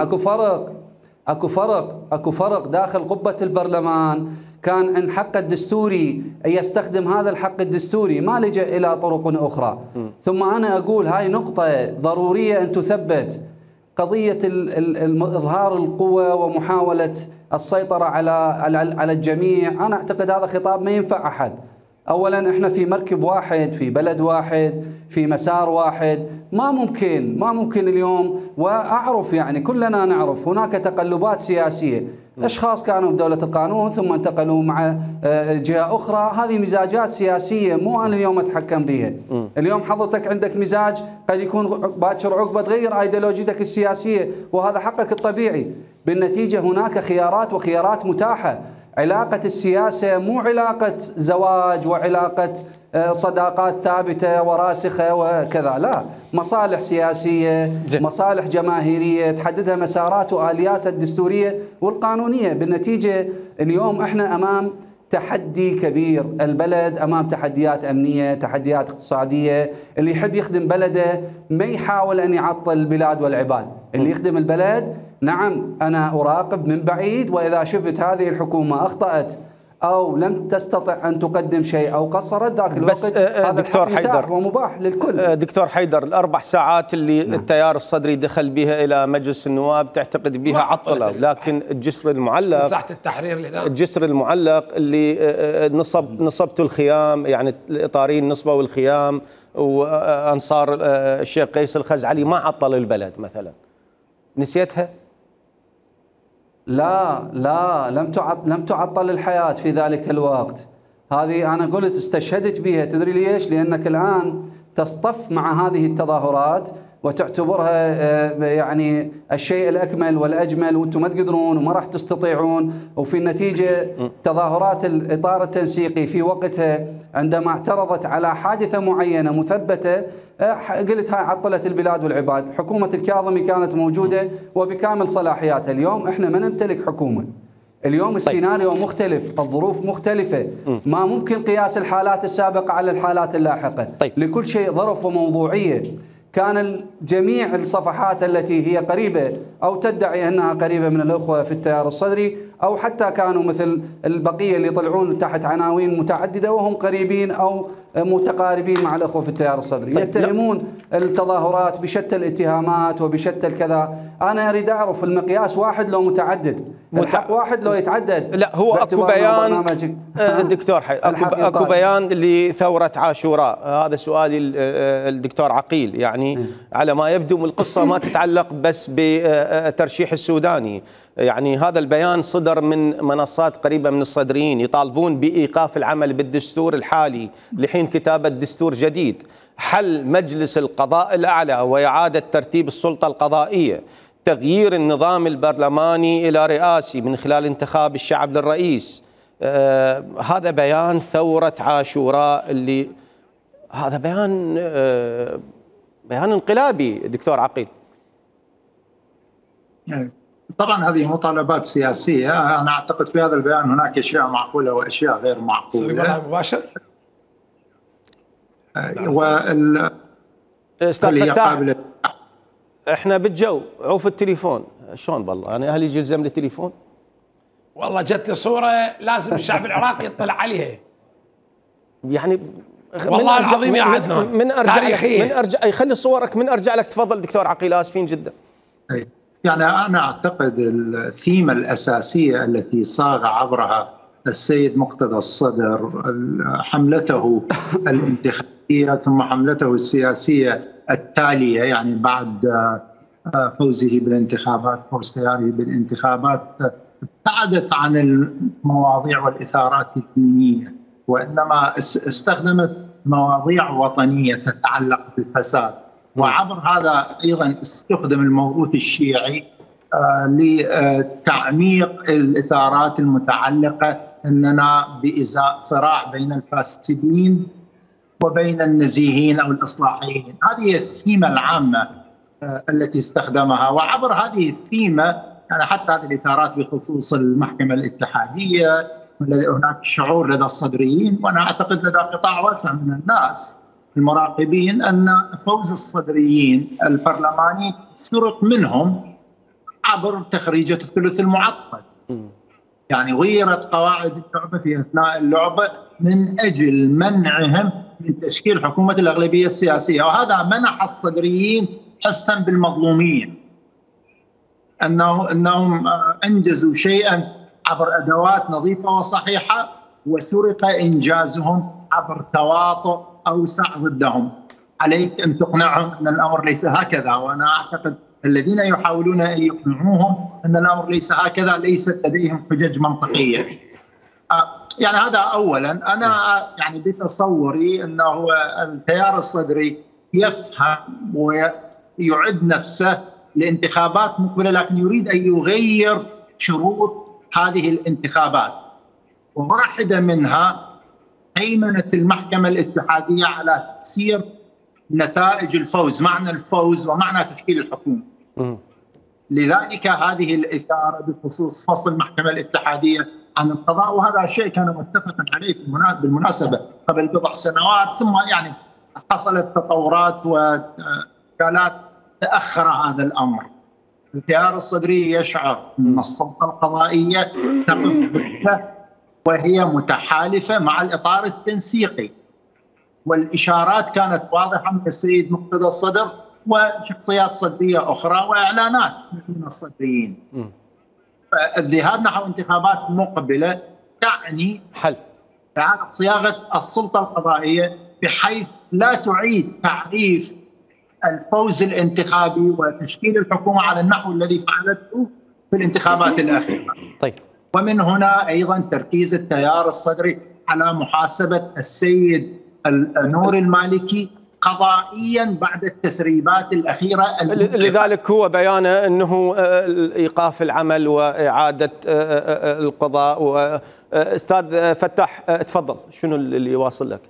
اكو فرق داخل قبة البرلمان. كان عن حق الدستوري أن يستخدم هذا الحق الدستوري، ما لجأ إلى طرق أخرى. ثم أنا أقول هاي نقطة ضرورية أن تثبت، قضية إظهار القوة ومحاولة السيطرة على الجميع. أنا أعتقد هذا خطاب ما ينفع أحد. أولا إحنا في مركب واحد، في بلد واحد، في مسار واحد. ما ممكن اليوم، وأعرف يعني كلنا نعرف هناك تقلبات سياسية، أشخاص كانوا بدولة القانون ثم انتقلوا مع جهة أخرى. هذه مزاجات سياسية مو أنا اليوم أتحكم بها. اليوم حضرتك عندك مزاج، قد يكون باكر عقبة تغير أيديولوجيتك السياسية، وهذا حقك الطبيعي. بالنتيجة هناك خيارات متاحة. علاقة السياسة مو علاقة زواج وعلاقة صداقات ثابتة وراسخة وكذا، لا، مصالح سياسية، مصالح جماهيرية تحددها مسارات وآليات الدستورية والقانونية. بالنتيجة اليوم احنا أمام تحدي كبير، البلد أمام تحديات أمنية، تحديات اقتصادية. اللي يحب يخدم بلده ما يحاول أن يعطل البلاد والعباد. اللي يخدم البلد، نعم أنا أراقب من بعيد، وإذا شفت هذه الحكومة أخطأت أو لم تستطع أن تقدم شيء أو قصرت ذاك الوقت، هذا دكتور حيدر ومباح للكل. دكتور حيدر، ال4 ساعات اللي التيار الصدري دخل بها إلى مجلس النواب تعتقد بها عطلة، لكن الجسر المعلق، مساحة التحرير، الجسر المعلق اللي نصبت الخيام، يعني الإطاريين نصبوا الخيام وأنصار الشيخ قيس الخزعلي، ما عطل البلد مثلا. نسيتها؟ لا لم تعطل الحياة في ذلك الوقت. هذه أنا قلت استشهدت بها. تدري ليش؟ لأنك الآن تصطف مع هذه التظاهرات وتعتبرها يعني الشيء الأكمل والأجمل، وأنتم ما تقدرون وما راح تستطيعون. وفي النتيجة تظاهرات الإطار التنسيقي في وقتها عندما اعترضت على حادثة معينة مثبتة، قلت هاي عطلت البلاد والعباد. حكومة الكاظمي كانت موجودة وبكامل صلاحياتها. اليوم احنا ما نمتلك حكومة. اليوم السيناريو مختلف، الظروف مختلفة. ما ممكن قياس الحالات السابقة على الحالات اللاحقة. لكل شيء ظرف وموضوعية. كان جميع الصفحات التي هي قريبة أو تدعي أنها قريبة من الأخوة في التيار الصدري، أو حتى كانوا مثل البقية اللي يطلعون تحت عناوين متعددة وهم قريبين أو متقاربين مع الأخوة في التيار الصدري، يتهمون التظاهرات بشتى الاتهامات وبشتى الكذا. أنا أريد أعرف المقياس واحد لو متعدد، الحق واحد لو يتعدد. لا، هو أكو بيان الدكتور أكو بيان لثورة عاشوراء. هذا سؤالي الدكتور عقيل. يعني على ما يبدو من القصة ما تتعلق بس بترشيح السوداني. يعني هذا البيان صدر من منصات قريبة من الصدريين يطالبون بإيقاف العمل بالدستور الحالي لحين كتابة دستور جديد، حل مجلس القضاء الأعلى وإعادة ترتيب السلطة القضائية، تغيير النظام البرلماني إلى رئاسي من خلال انتخاب الشعب للرئيس. هذا بيان ثورة عاشوراء، اللي هذا بيان انقلابي دكتور عقيل. طبعا هذه مطالبات سياسية. أنا أعتقد في هذا البيان هناك أشياء معقولة وأشياء غير معقولة. مباشر. استاذ فتاح، احنا بالجو عوف التليفون شلون بالله؟ انا هل يجي يلزم لي تليفون؟ والله جتني صوره لازم الشعب العراقي يطلع عليها. يعني والله العظيم يا عدنان من ارجع خلي صورك، من ارجع لك. تفضل دكتور عقيل، اسفين جدا. يعني انا اعتقد الثيمه الاساسيه التي صاغ عبرها السيد مقتدى الصدر حملته الانتخابيه ثم حملته السياسيه التاليه، يعني بعد فوزه بالانتخابات، فوز تياره بالانتخابات، ابتعدت عن المواضيع والاثارات الدينيه، وانما استخدمت مواضيع وطنيه تتعلق بالفساد. وعبر هذا ايضا استخدم الموروث الشيعي لتعميق الاثارات المتعلقه اننا بازاء صراع بين الفاسدين وبين النزيهين او الاصلاحيين. هذه الثيمه العامه التي استخدمها، وعبر هذه الثيمه يعني حتى هذه الاثارات بخصوص المحكمه الاتحاديه، هناك شعور لدى الصدريين، وانا اعتقد لدى قطاع واسع من الناس المراقبين ان فوز الصدريين البرلماني سرق منهم عبر تخريجة الثلث المعطل. يعني غيرت قواعد اللعبة في أثناء اللعبة من أجل منعهم من تشكيل حكومة الأغلبية السياسية، وهذا منح الصدريين حسا بالمظلومين، أنهم أنجزوا شيئا عبر أدوات نظيفة وصحيحة، وسرق إنجازهم عبر تواطؤ أوسع ضدهم. عليك أن تقنعهم أن الأمر ليس هكذا، وأنا أعتقد الذين يحاولون أن يقنعوهم أن الأمر ليس هكذا ليست لديهم حجج منطقية. يعني هذا أولا. أنا يعني بتصوري أنه التيار الصدري يفهم ويعد نفسه لانتخابات مقبلة، لكن يريد أن يغير شروط هذه الانتخابات، وواحدة منها هيمنة المحكمة الاتحادية على تسيير نتائج الفوز، معنى الفوز ومعنى تشكيل الحكومة. لذلك هذه الإثارة بخصوص فصل المحكمة الاتحادية عن القضاء، وهذا شيء كان متفقا عليه بالمناسبة قبل بضع سنوات، ثم يعني حصلت تطورات وكانت تأخر هذا الأمر. التيار الصدري يشعر أن السلطة القضائية تقف ضده وهي متحالفة مع الإطار التنسيقي، والإشارات كانت واضحة من السيد مقتدى الصدر وشخصيات صدرية أخرى وإعلانات من الصدريين. الذهاب نحو انتخابات مقبلة تعني إعادة صياغة السلطة القضائية بحيث لا تعيد تعريف الفوز الانتخابي وتشكيل الحكومة على النحو الذي فعلته في الانتخابات الأخيرة. طيب. ومن هنا أيضا تركيز التيار الصدري على محاسبة السيد نور المالكي قضائيا بعد التسريبات الأخيرة. لذلك هو بيانه أنه إيقاف العمل وإعادة القضاء. وأستاذ فتاح تفضل، شنو اللي واصل لك؟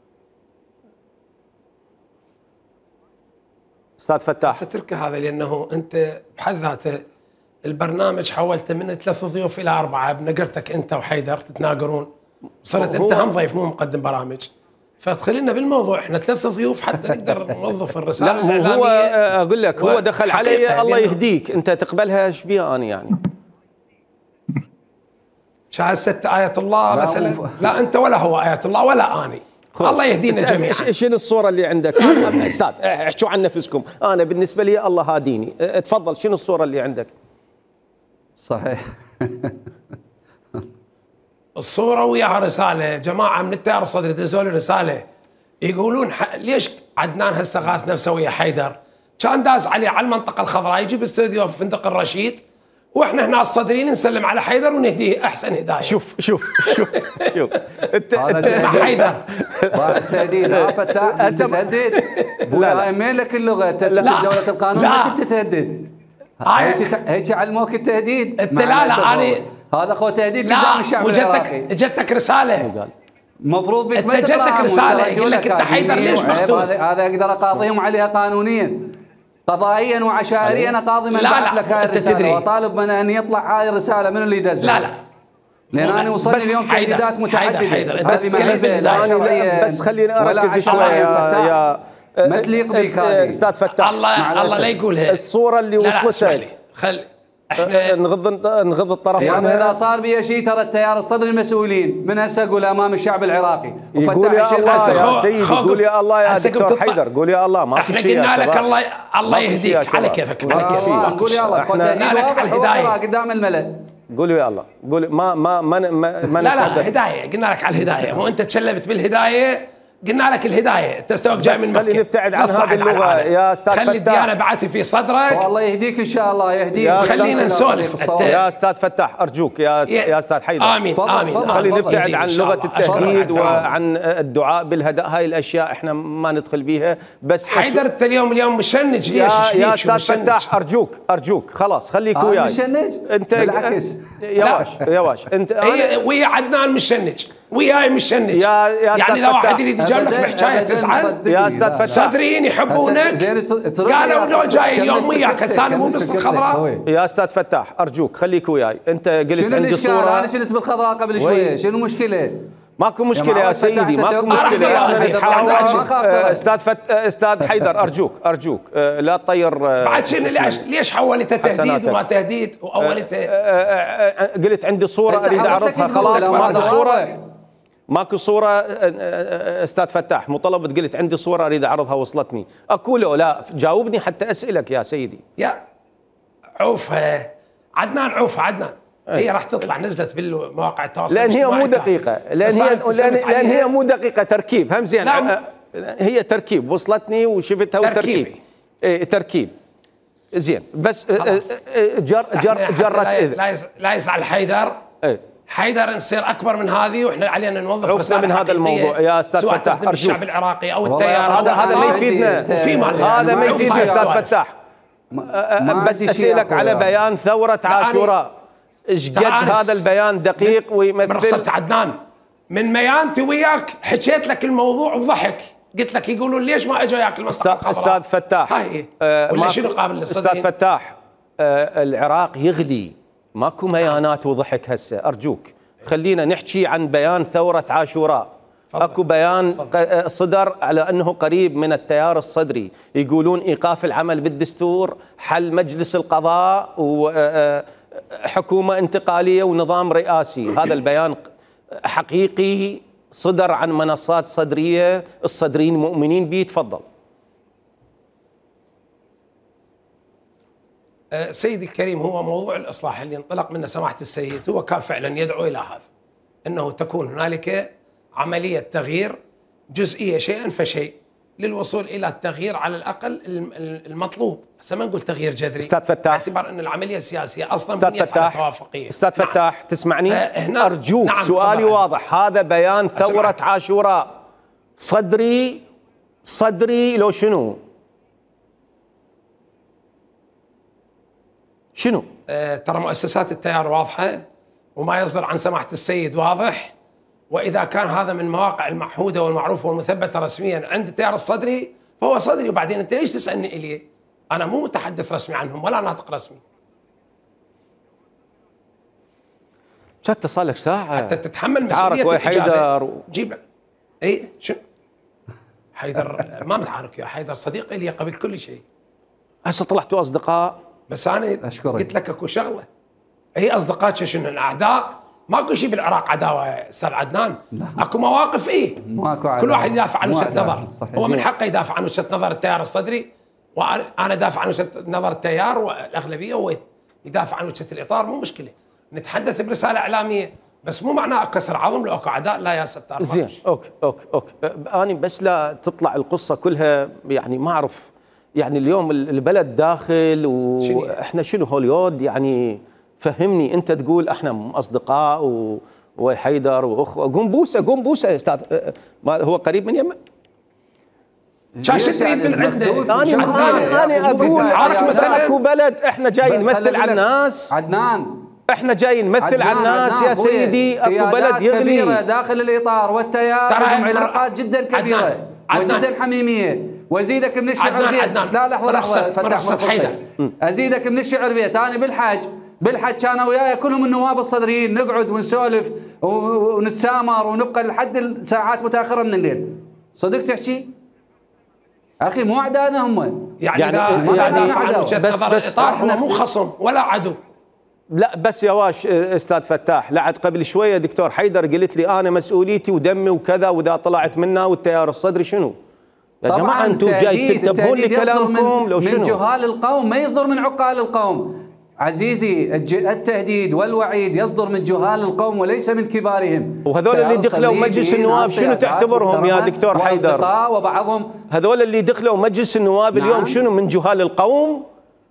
أستاذ فتاح. ستركه هذا لأنه أنت بحد ذاته البرنامج حولته من 3 ضيوف إلى 4 بنقرتك أنت وحيدر تتناقرون، صرت أنت هم ضيف مو مقدم برامج، فادخل لنا بالموضوع. احنا 3 ضيوف حتى نقدر نوظف الرسالة الإعلامية. هو أقول لك هو دخل علي، الله يهديك أنت تقبلها ايش بيها أنا يعني شاهد 6 آية الله مثلا. لا أنت ولا هو آية الله ولا أني. الله يهدينا جميعا. شنو الصورة اللي عندك؟ أستاذ احكوا عن نفسكم. أنا بالنسبة لي الله هاديني. تفضل، شنو الصورة اللي عندك؟ صحيح. الصورة وياها رسالة. جماعة من التيار الصدري دزوا لي رسالة يقولون ليش عدنان هسه غاث نفسه ويا حيدر، كان داز عليه على المنطقة الخضراء يجيب استوديو في فندق الرشيد، واحنا هنا الصدريين نسلم على حيدر ونهديه احسن هدايه. شوف اسمع حيدر راح تهديد فتاح تهدد لا يمين لك اللغه دولة القانون مش تتهدد. هيك علموك التهديد. انت لا هذا اخو تهديد قدام الشعب العراقي. جتك رساله المفروض بك انت جتك رساله يقول لك انت حيدر ليش مخذوف. هذا اقدر اقاضيهم عليها قانونيا. قضائيا وعشائريا انا قاضي من بعث لك هاي الرساله واطالب من ان يطلع هاي الرساله من اللي يدزها. لا لان انا وصلني اليوم تهديدات متعدده. بس خليني اركز شويه يا ما تليق بك هذه استاذ فتاح. الله لا يقولها. الصوره اللي وصلت خلي احنا نغض الطرف عنها. اذا صار بي شيء ترى التيار الصدري المسؤولين من هسه اقول امام الشعب العراقي. يقول يا الله يا سيدي، قول يا الله يا دكتور حيدر، قول يا الله. ما في شيء احنا قلنا لك الله يهديك على كيفك، على كيفك. قول يا الله، قلنا لك على الهدايه قدام الملأ. قولوا يا الله، قول ما لا هدايه، قلنا لك على الهدايه، مو انت تشلبت بالهدايه، قلنا لك الهدايه، انت استوك جاي من مكه. خلي نبتعد عن هذه اللغه يا استاذ فتاح. خلي الديانه بعثي في صدرك. والله يهديك ان شاء الله، يهديك. خلينا نسولف يا استاذ فتاح ارجوك يا استاذ حيدر. امين امين. خلي نبتعد عن لغه التهديد وعن الدعاء بالهداء، هاي الاشياء احنا ما ندخل بيها. بس حيدر انت اليوم مشنج ليش؟ يا استاذ فتاح ارجوك خلاص خليك وياي. مشنج انت بالعكس يا واش انت ويا عدنان مشنج وياي مشنج. يعني اذا واحد يريد يجيب لك بحكايه تزعل يا استاذ فتاح. صدريين يحبونك قالوا لو جاي اليوم وياك هسه مو بس الخضراء. يا استاذ فتاح ارجوك خليك وياي. انت قلت عندي صوره. انا شلت بالخضراء قبل شويه، شنو المشكله؟ ماكو مشكله يا سيدي، ماكو مشكله. احنا نحاول. استاذ حيدر ارجوك لا تطير. بعد شنو ليش حولت تهديد وما تهديد واولت؟ قلت عندي صوره اريد اعرضها. خلاص ماكو صوره استاذ فتاح، مطالبه قلت عندي صوره اريد اعرضها وصلتني. اكو لا جاوبني حتى اسالك يا سيدي. يا عوفها عدنان، عوفها عدنان. هي راح تطلع، نزلت بالمواقع التواصل لان هي مو دقيقه، لان هي مو دقيقه. تركيب هم زين، هي تركيب وصلتني وشفتها وتركيب. تركيب زين، بس جرت اذن. لا يزعل حيدر. حيدر نصير اكبر من هذه، واحنا علينا نوظف رسالة من هذا الموضوع يا استاذ فتاح. الشعب العراقي او التيار هذا ما يفيدنا. هذا ما يفيدنا استاذ فتاح. بس اسالك على بيان ثوره عاشوراء، ايش قد هذا البيان دقيق ويمثل؟ من رصة عدنان من ميانتي وياك حكيت لك الموضوع وضحك، قلت لك يقولون ليش ما اجوا ياكل المصلحه الخضراء. استاذ فتاح ولا شنو قابل للصدرين؟ استاذ فتاح العراق يغلي، ماكو ميانات وضحك هسه. ارجوك خلينا نحكي عن بيان ثوره عاشوراء. اكو بيان صدر على انه قريب من التيار الصدري، يقولون ايقاف العمل بالدستور، حل مجلس القضاء، وحكومه انتقاليه ونظام رئاسي. هذا البيان حقيقي صدر عن منصات صدريه، الصدريين مؤمنين به. تفضل. سيدي الكريم، هو موضوع الإصلاح اللي انطلق منه سماحة السيد هو كان فعلا يدعو إلى هذا، أنه تكون هنالك عملية تغيير جزئية شيئا فشيء للوصول إلى التغيير على الأقل المطلوب. هسه ما نقول تغيير جذري استاذ فتاح، باعتبار أن العملية السياسية أصلا بنيت على توافقية. استاذ فتاح تسمعني؟ أرجوك سؤالي واضح. هذا بيان ثورة عاشوراء صدري لو شنو؟ ترى مؤسسات التيار واضحة وما يصدر عن سماحة السيد واضح، وإذا كان هذا من مواقع المعهودة والمعروفة والمثبتة رسميا عند التيار الصدري فهو صدري. وبعدين أنت ليش تسألني إليه؟ أنا مو متحدث رسمي عنهم ولا ناطق رسمي. حتى صار لك ساعة حتى تتحمل مسؤولية الإجابة. جيب إيه شو حيدر ما متعارك يا حيدر، صديقي لي قبل كل شيء. هسه طلعتوا أصدقاء. بس أنا قلت لك أكو شغلة، هي أصدقائك شنو الأعداء؟ ماكو شيء بالعراق عداوة استاذ عدنان. اكو مواقف كل واحد يدافع عن وجهة نظر. هو من حقه يدافع عن وجهة نظر التيار الصدري، وانا دافع عن وجهة نظر التيار، والاغلبيه هو يدافع عن وجهة الاطار. مو مشكله نتحدث برساله اعلاميه، بس مو معناه اكسر عظم لو اكو اعداء. لا يا ستار. زين اوكي انا بس لا تطلع القصه كلها، يعني ما اعرف. يعني اليوم البلد داخل واحنا شنو هوليود يعني. فهمني، انت تقول احنا اصدقاء وحيدر واخوه. قوم بوسه يا استاذ. هو قريب من يمن. شاش تريد من عنده؟ انا اقول اكو بلد احنا جاي نمثل على الناس. عدنان احنا جاي نمثل على الناس يا سيدي. اكو بلد يغلي داخل الاطار والتيار لهم علاقات جدا كبيره وجدا حميميه. وازيدك من الشعر بيت. لا لحظه رخصة حيدر، ازيدك من الشعر بيت. انا بالحج كانوا وياي كلهم النواب الصدريين نقعد ونسولف ونتسامر ونبقى لحد ساعات متاخره من الليل. صدق تحكي؟ اخي مو اعدائنا هم، يعني بس الاطار هو مو خصم ولا عدو. لا بس يا واش استاذ فتاح، لعد قبل شويه دكتور حيدر قلت لي انا مسؤوليتي ودمي وكذا، واذا طلعت منا والتيار الصدري شنو؟ يا جماعه انتم جاي تنتبهون لكلامكم لو شنو؟ من جهال القوم، ما يصدر من عقال القوم عزيزي. التهديد والوعيد يصدر من جهال القوم وليس من كبارهم. وهذول اللي دخلوا مجلس النواب شنو تعتبرهم يا دكتور حيدر؟ وبعضهم هذول اللي دخلوا مجلس النواب اليوم شنو من جهال القوم؟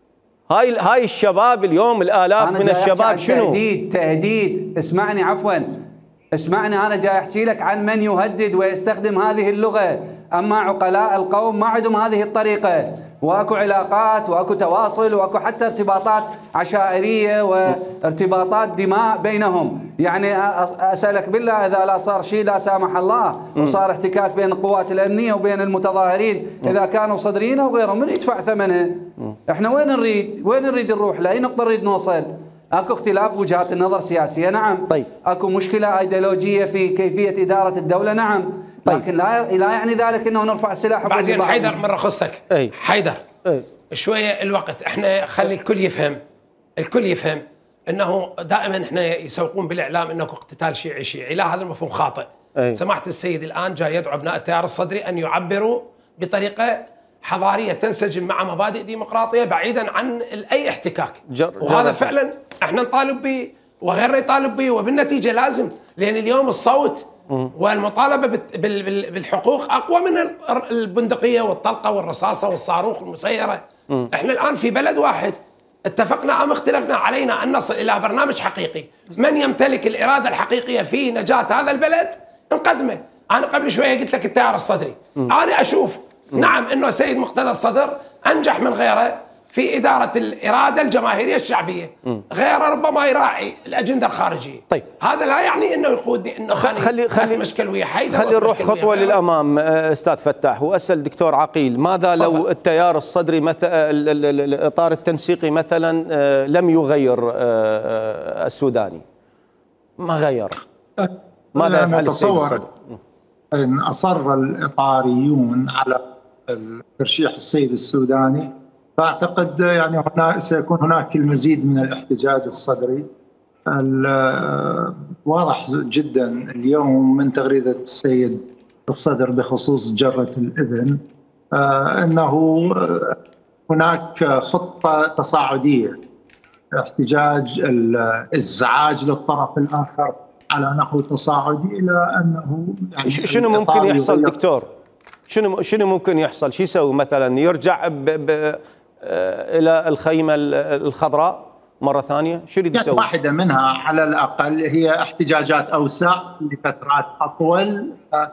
هاي الشباب اليوم الالاف من الشباب شنو؟ تهديد. اسمعني عفوا، اسمعني، انا جاي احكي لك عن من يهدد ويستخدم هذه اللغه. اما عقلاء القوم ما عندهم هذه الطريقه، واكو علاقات واكو تواصل واكو حتى ارتباطات عشائريه وارتباطات دماء بينهم. يعني اسالك بالله اذا لا صار شيء لا سامح الله وصار احتكاك بين القوات الامنيه وبين المتظاهرين، اذا كانوا صدريين او غيرهم، من يدفع ثمنها؟ احنا وين نريد نروح؟ لاي نقطه نريد نوصل؟ اكو اختلاف وجهات النظر سياسيه، نعم. طيب. اكو مشكله ايديولوجيه في كيفيه اداره الدوله، نعم. طيب. لكن لا يعني ذلك انه نرفع السلاح. بعدين حيدر من رخصتك، حيدر شويه الوقت، احنا خلي الكل يفهم انه دائما احنا يسوقون بالاعلام انه اقتتال شيعي، لا، هذا المفهوم خاطئ. سماحه السيد الان جاي يدعو ابناء التيار الصدري ان يعبروا بطريقه حضاريه تنسجم مع مبادئ ديمقراطيه بعيدا عن اي احتكاك، وهذا فعلا احنا نطالب به وغيرنا يطالب به، وبالنتيجه لازم، لان اليوم الصوت والمطالبه بالحقوق اقوى من البندقيه والطلقه والرصاصه والصاروخ المسيره. احنا الان في بلد واحد، اتفقنا ام اختلفنا، علينا ان نصل الى برنامج حقيقي، من يمتلك الاراده الحقيقيه في نجاه هذا البلد نقدمه. انا قبل شويه قلت لك التيار الصدري، انا اشوف نعم انه السيد مقتدى الصدر انجح من غيره في اداره الاراده الجماهيريه الشعبيه، غيره ربما يراعي الاجنده الخارجيه. طيب. هذا لا يعني انه يقودني انه خلي مشكل ويا حيدر، خلي نروح خطوه للامام استاذ فتاح، واسال دكتور عقيل، ماذا لو التيار الصدري مثلا الاطار التنسيقي مثلا لم يغير السوداني، ما غير، ماذا يفعل السيد الصدري؟ ان اصر الاطاريون على ترشيح السيد السوداني، فاعتقد يعني سيكون هناك المزيد من الاحتجاج الصدري. واضح جدا اليوم من تغريده السيد الصدر بخصوص جره الابن انه هناك خطه تصاعديه، احتجاج الازعاج للطرف الاخر على نحو تصاعدي، الى انه يعني شنو ممكن يحصل دكتور؟ شنو ممكن يحصل؟ شو يسوي مثلا؟ يرجع الى الخيمه الخضراء مره ثانيه؟ شو يريد يسوي؟ واحده منها على الاقل هي احتجاجات اوسع لفترات اطول،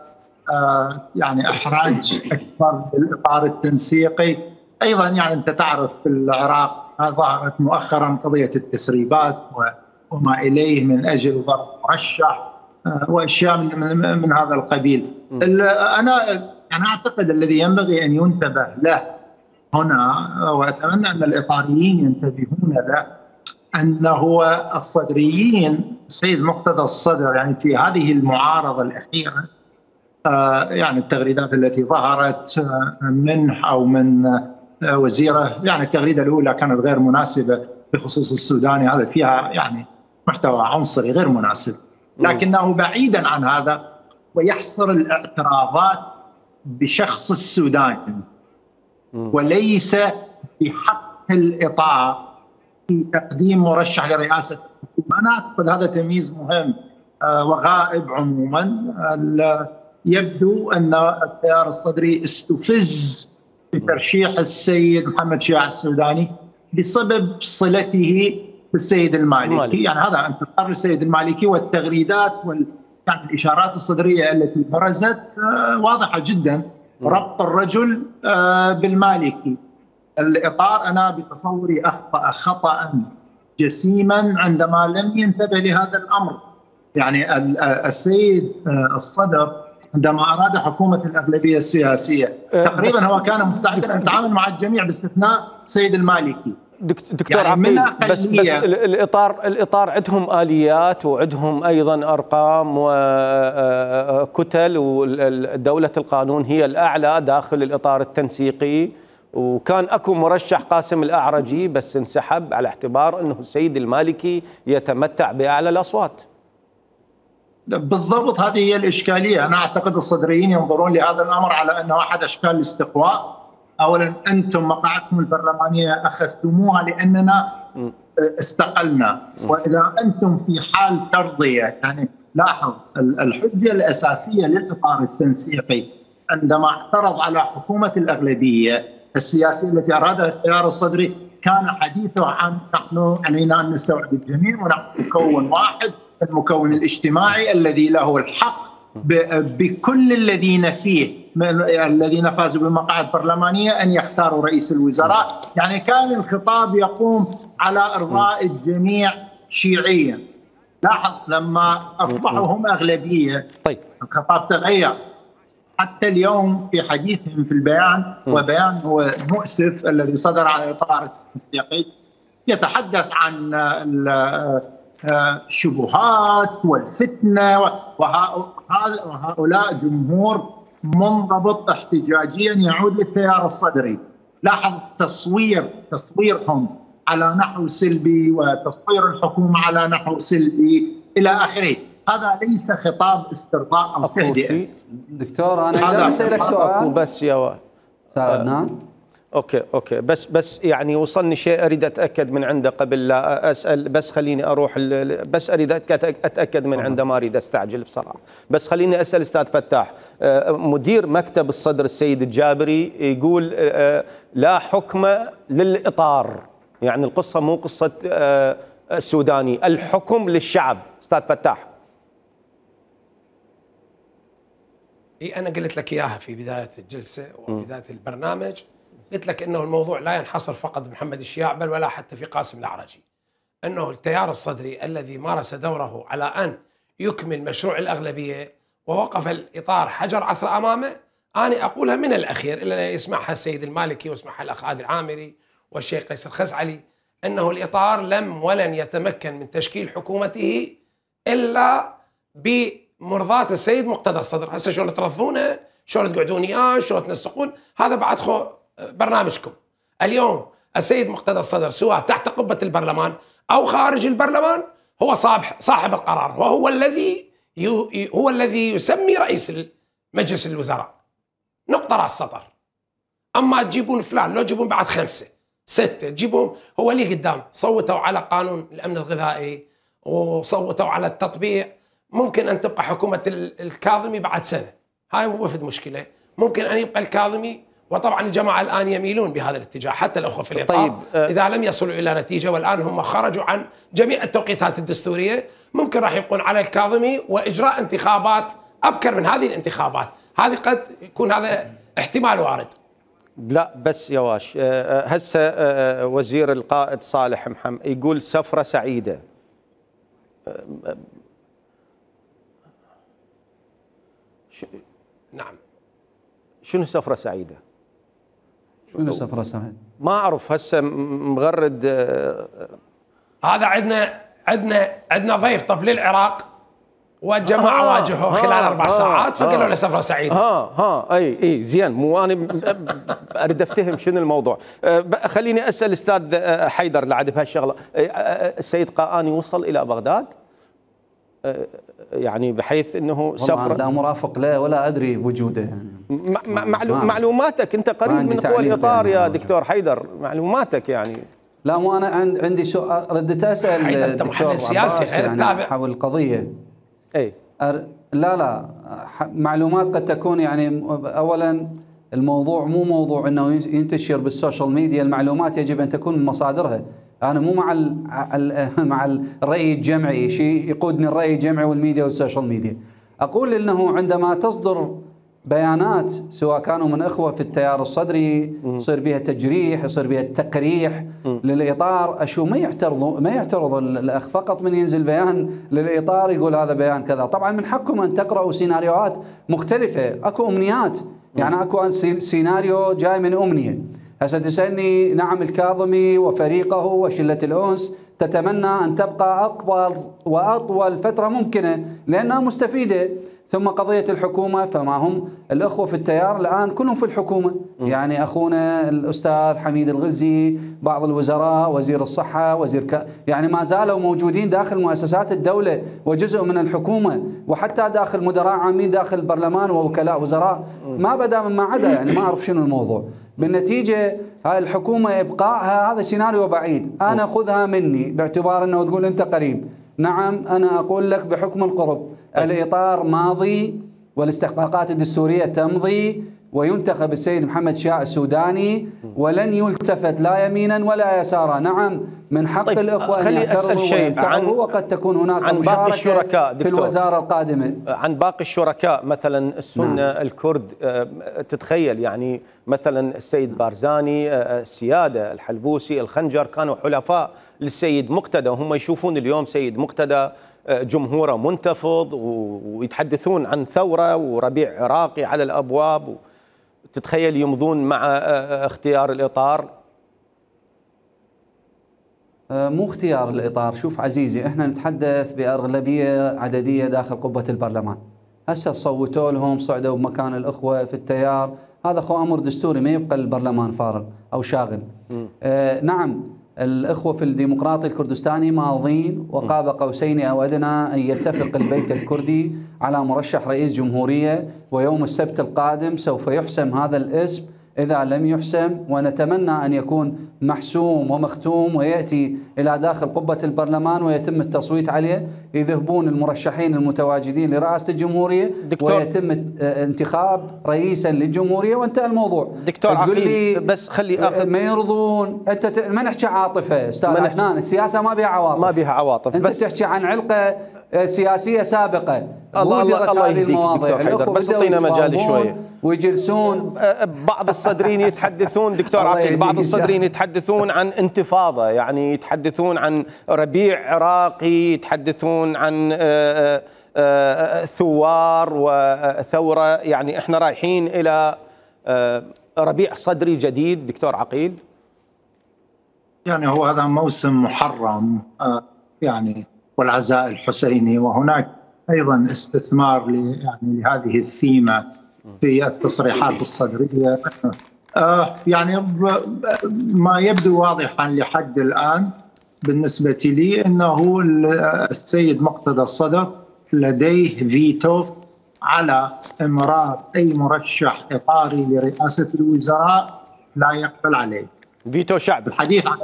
يعني احراج اكبر بالاطار التنسيقي. ايضا يعني انت تعرف في العراق ظهرت مؤخرا قضيه التسريبات وما اليه من اجل ضرب مرشح واشياء من هذا القبيل. انا اعتقد الذي ينبغي ان ينتبه له هنا، واتمنى ان الاطاريين ينتبهون له، ان هو الصدريين السيد مقتدى الصدر يعني في هذه المعارضه الاخيره، يعني التغريدات التي ظهرت منه او من وزيره، يعني التغريده الاولى كانت غير مناسبه بخصوص السوداني، هذا فيها يعني محتوى عنصري غير مناسب، لكنه بعيدا عن هذا ويحصر الاعتراضات بشخص السوداني وليس بحق الإطار في تقديم مرشح لرئاسة الحكومة. أنا أعتقد هذا تمييز مهم وغائب عموما. يبدو أن التيار الصدري استفز بترشيح السيد محمد شياع السوداني بسبب صلته بالسيد المالكي. يعني هذا انتصار للسيد المالكي، والتغريدات يعني الإشارات الصدرية التي برزت واضحة جدا، ربط الرجل بالمالكي. الإطار أنا بتصوري أخطأ خطأ جسيما عندما لم ينتبه لهذا الأمر. يعني السيد الصدر عندما أراد حكومة الأغلبية السياسية تقريبا هو كان مستعدا أن يتعامل مع الجميع باستثناء سيد المالكي. دكتور يعني عقيل، بس الإطار عندهم آليات وعندهم أيضا أرقام وكتل، ودولة القانون هي الأعلى داخل الإطار التنسيقي. وكان أكو مرشح قاسم الأعرجي بس انسحب على اعتبار أنه السيد المالكي يتمتع بأعلى الأصوات. بالضبط، هذه هي الإشكالية. أنا أعتقد الصدريين ينظرون لهذا الأمر على أنه أحد أشكال الاستقواء. أولا أنتم مقاعدكم البرلمانية أخذتموها لأننا استقلنا، وإذا أنتم في حال ترضية، يعني لاحظ الحجة الأساسية للإطار التنسيقي عندما اعترض على حكومة الأغلبية السياسية التي أرادها التيار الصدري كان حديثه عن نحن علينا أن نستوعب الجميع ونحن مكون واحد، المكون الاجتماعي الذي له الحق بكل الذين فيه الذين فازوا بالمقاعد البرلمانية أن يختاروا رئيس الوزراء. يعني كان الخطاب يقوم على إرضاء الجميع شيعيا. لاحظ لما أصبحوا هم أغلبية الخطاب تغير. حتى اليوم في حديثهم في البيان، وبيان هو مؤسف الذي صدر على إطار التنسيقي، يتحدث عن الشبهات والفتنة، وهؤلاء جمهور منضبط احتجاجيا يعود للتيار الصدري. لاحظ تصويرهم على نحو سلبي وتصوير الحكومة على نحو سلبي إلى آخره. هذا ليس خطاب استرضاء أو تهدئة. دكتور أنا أسألك سؤال بس يا عدنان. اوكي بس يعني وصلني شيء اريد اتاكد من عنده قبل لا اسال. بس خليني اروح بس اريد اتاكد من عنده، ما اريد استعجل بصراحه. بس خليني اسال استاذ فتاح. مدير مكتب الصدر السيد الجابري يقول لا حكم للاطار، يعني القصه مو قصه السوداني، الحكم للشعب. استاذ فتاح. انا قلت لك اياها في بدايه الجلسه وبدايه البرنامج، قلت لك انه الموضوع لا ينحصر فقط بمحمد الشياع بل ولا حتى في قاسم الأعرجي. انه التيار الصدري الذي مارس دوره على ان يكمل مشروع الاغلبيه ووقف الاطار حجر عثر امامه، انا اقولها من الاخير الا يسمعها السيد المالكي ويسمعها الاخ عادل العامري والشيخ قيصر خزعلي، انه الاطار لم ولن يتمكن من تشكيل حكومته الا بمرضاة السيد مقتدى الصدر. هسه شلون ترضونه، شلون تقعدون اياه، شلون تنسقون، هذا بعد برنامجكم. اليوم السيد مقتدى الصدر سواء تحت قبة البرلمان أو خارج البرلمان هو صاحب القرار، وهو الذي يسمي رئيس مجلس الوزراء. نقطة راس سطر. أما تجيبون فلان، لو تجيبون بعد 5 6 تجيبهم، هو اللي قدام صوتوا على قانون الأمن الغذائي وصوتوا على التطبيع. ممكن أن تبقى حكومة الكاظمي بعد سنة، هاي مو بفد مشكلة. ممكن أن يبقى الكاظمي، وطبعا الجماعة الآن يميلون بهذا الاتجاه حتى الأخوة في الإطار. إذا لم يصلوا إلى نتيجة، والآن هم خرجوا عن جميع التوقيتات الدستورية، ممكن راح يبقون على الكاظمي وإجراء انتخابات أبكر من هذه الانتخابات. هذه قد يكون هذا احتمال وارد. لا بس يا واش، هسه وزير القائد صالح محمد يقول سفرة سعيدة. نعم. شنو سفرة سعيدة؟ شنو سفرة سعيدة؟ ما أعرف. هسه مغرد هذا عندنا ضيف طب للعراق، والجماعة واجهوه خلال 4 ساعات فقالوا له سفرة سعيدة. اي زين. مو انا اريد افتهم شنو الموضوع. خليني اسال استاذ حيدر لعد بهالشغله. السيد قاآني وصل الى بغداد؟ يعني بحيث انه سفر لا مرافق له ولا ادري بوجوده. يعني معلوماتك انت قريب من قوى الاطار يا دكتور حيدر، معلوماتك يعني. لا مو انا عندي سؤال ردت اسال انت محلل سياسي غير يعني التابع حول القضيه. اي لا معلومات قد تكون يعني اولا الموضوع مو موضوع انه ينتشر بالسوشيال ميديا، المعلومات يجب ان تكون من مصادرها. انا مو مع الراي الجمعي، شيء يقودني الراي الجمعي والميديا والسوشيال ميديا. اقول انه عندما تصدر بيانات سواء كانوا من اخوه في التيار الصدري يصير بها تجريح، يصير بها تقريح للاطار. اشو ما يعترض الاخ، فقط من ينزل بيان للاطار يقول هذا بيان كذا. طبعا من حقكم ان تقراوا سيناريوهات مختلفه، اكو امنيات، يعني اكو سيناريو جاي من امنيه. هسه تسالني نعم الكاظمي وفريقه وشله الانس تتمنى ان تبقى اكبر واطول فتره ممكنه لانها مستفيده. ثم قضية الحكومة، فما هم الأخوة في التيار الآن كلهم في الحكومة، يعني أخونا الأستاذ حميد الغزي، بعض الوزراء، وزير الصحة، يعني ما زالوا موجودين داخل مؤسسات الدولة وجزء من الحكومة، وحتى داخل مدراء عامين داخل البرلمان ووكلاء وزراء، ما بدا مما عدا، يعني ما أعرف شنو الموضوع. بالنتيجة هاي الحكومة إبقائها هذا سيناريو بعيد، أنا خذها مني باعتبار أنه تقول أنت قريب. نعم أنا أقول لك بحكم القرب الإطار ماضي والاستحقاقات الدستورية تمضي وينتخب السيد محمد شياع السوداني ولن يلتفت لا يمينا ولا يسارا. نعم من حق الأخوة أن يعترضوا وقد تكون هناك مشاركة في الوزارة القادمة. عن باقي الشركاء مثلا السنة الكرد، تتخيل يعني مثلا السيد بارزاني، السيادة، الحلبوسي، الخنجر كانوا حلفاء للسيد مقتدى، وهم يشوفون اليوم سيد مقتدى جمهوره منتفض ويتحدثون عن ثورة وربيع عراقي على الأبواب، تتخيل يمضون مع اختيار الإطار؟ مو اختيار الإطار. شوف عزيزي، احنا نتحدث بأغلبية عددية داخل قبة البرلمان. هسه صوتوا لهم، صعدوا بمكان الأخوة في التيار، هذا خو أمر دستوري، ما يبقى البرلمان فارغ أو شاغل. نعم الأخوة في الديمقراطي الكردستاني ماضين وقاب قوسين أو أدنى أن يتفق البيت الكردي على مرشح رئيس جمهورية، ويوم السبت القادم سوف يحسم هذا الاسم إذا لم يحسم، ونتمنى أن يكون محسوم ومختوم ويأتي إلى داخل قبة البرلمان ويتم التصويت عليه، يذهبون المرشحين المتواجدين لرئاسة الجمهورية ويتم انتخاب رئيسا للجمهورية وانتهى الموضوع. دكتور عقيل بس خلي أخذ، ما يرضون. أنت ما نحكي عاطفة أستاذ عدنان، السياسة ما بها عواطف، ما بها عواطف، أنت بس تحكي عن علقة سياسية سابقة. الله يهديك دكتور حيدر، بس اعطينا مجال شوية. ويجلسون بعض الصدريين يتحدثون دكتور عقيل، بعض الصدريين يتحدثون عن انتفاضة، يعني يتحدثون عن ربيع عراقي، يتحدثون عن ثوار وثورة، يعني احنا رايحين إلى ربيع صدري جديد دكتور عقيل. يعني هو هذا موسم محرم يعني والعزاء الحسيني، وهناك أيضا استثمار يعني لهذه الثيمة في التصريحات الصدرية. يعني ما يبدو واضحا لحد الآن بالنسبة لي أنه السيد مقتدى الصدر لديه فيتو على إمرار أي مرشح إطاري لرئاسة الوزراء لا يقبل عليه. فيتو شعبي. الحديث عن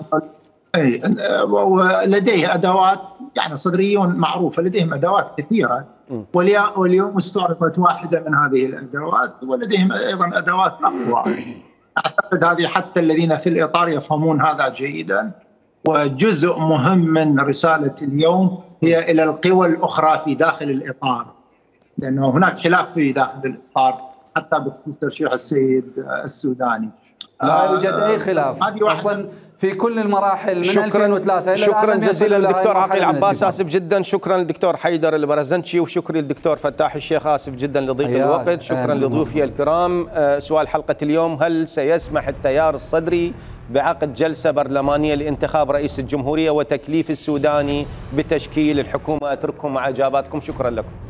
ولديه أدوات، يعني الصدريون معروفة لديهم أدوات كثيرة، واليوم استعرضت واحدة من هذه الأدوات، ولديهم أيضا أدوات أقوى. أعتقد هذه حتى الذين في الإطار يفهمون هذا جيدا، وجزء مهم من رسالة اليوم هي إلى القوى الأخرى في داخل الإطار، لأنه هناك خلاف في داخل الإطار حتى بخصوص ترشيح السيد السوداني. لا يوجد أي خلاف أصلا في كل المراحل من 2003 إلى شكرا جزيلا للدكتور عقيل عباس، آسف جدا. شكرا للدكتور حيدر البرزنشي، وشكرا للدكتور فتاح الشيخ، آسف جدا لضيق الوقت. شكرا لضيوفي الكرام. سؤال حلقة اليوم: هل سيسمح التيار الصدري بعقد جلسة برلمانية لانتخاب رئيس الجمهورية وتكليف السوداني بتشكيل الحكومة؟ أترككم مع إجاباتكم. شكرا لكم.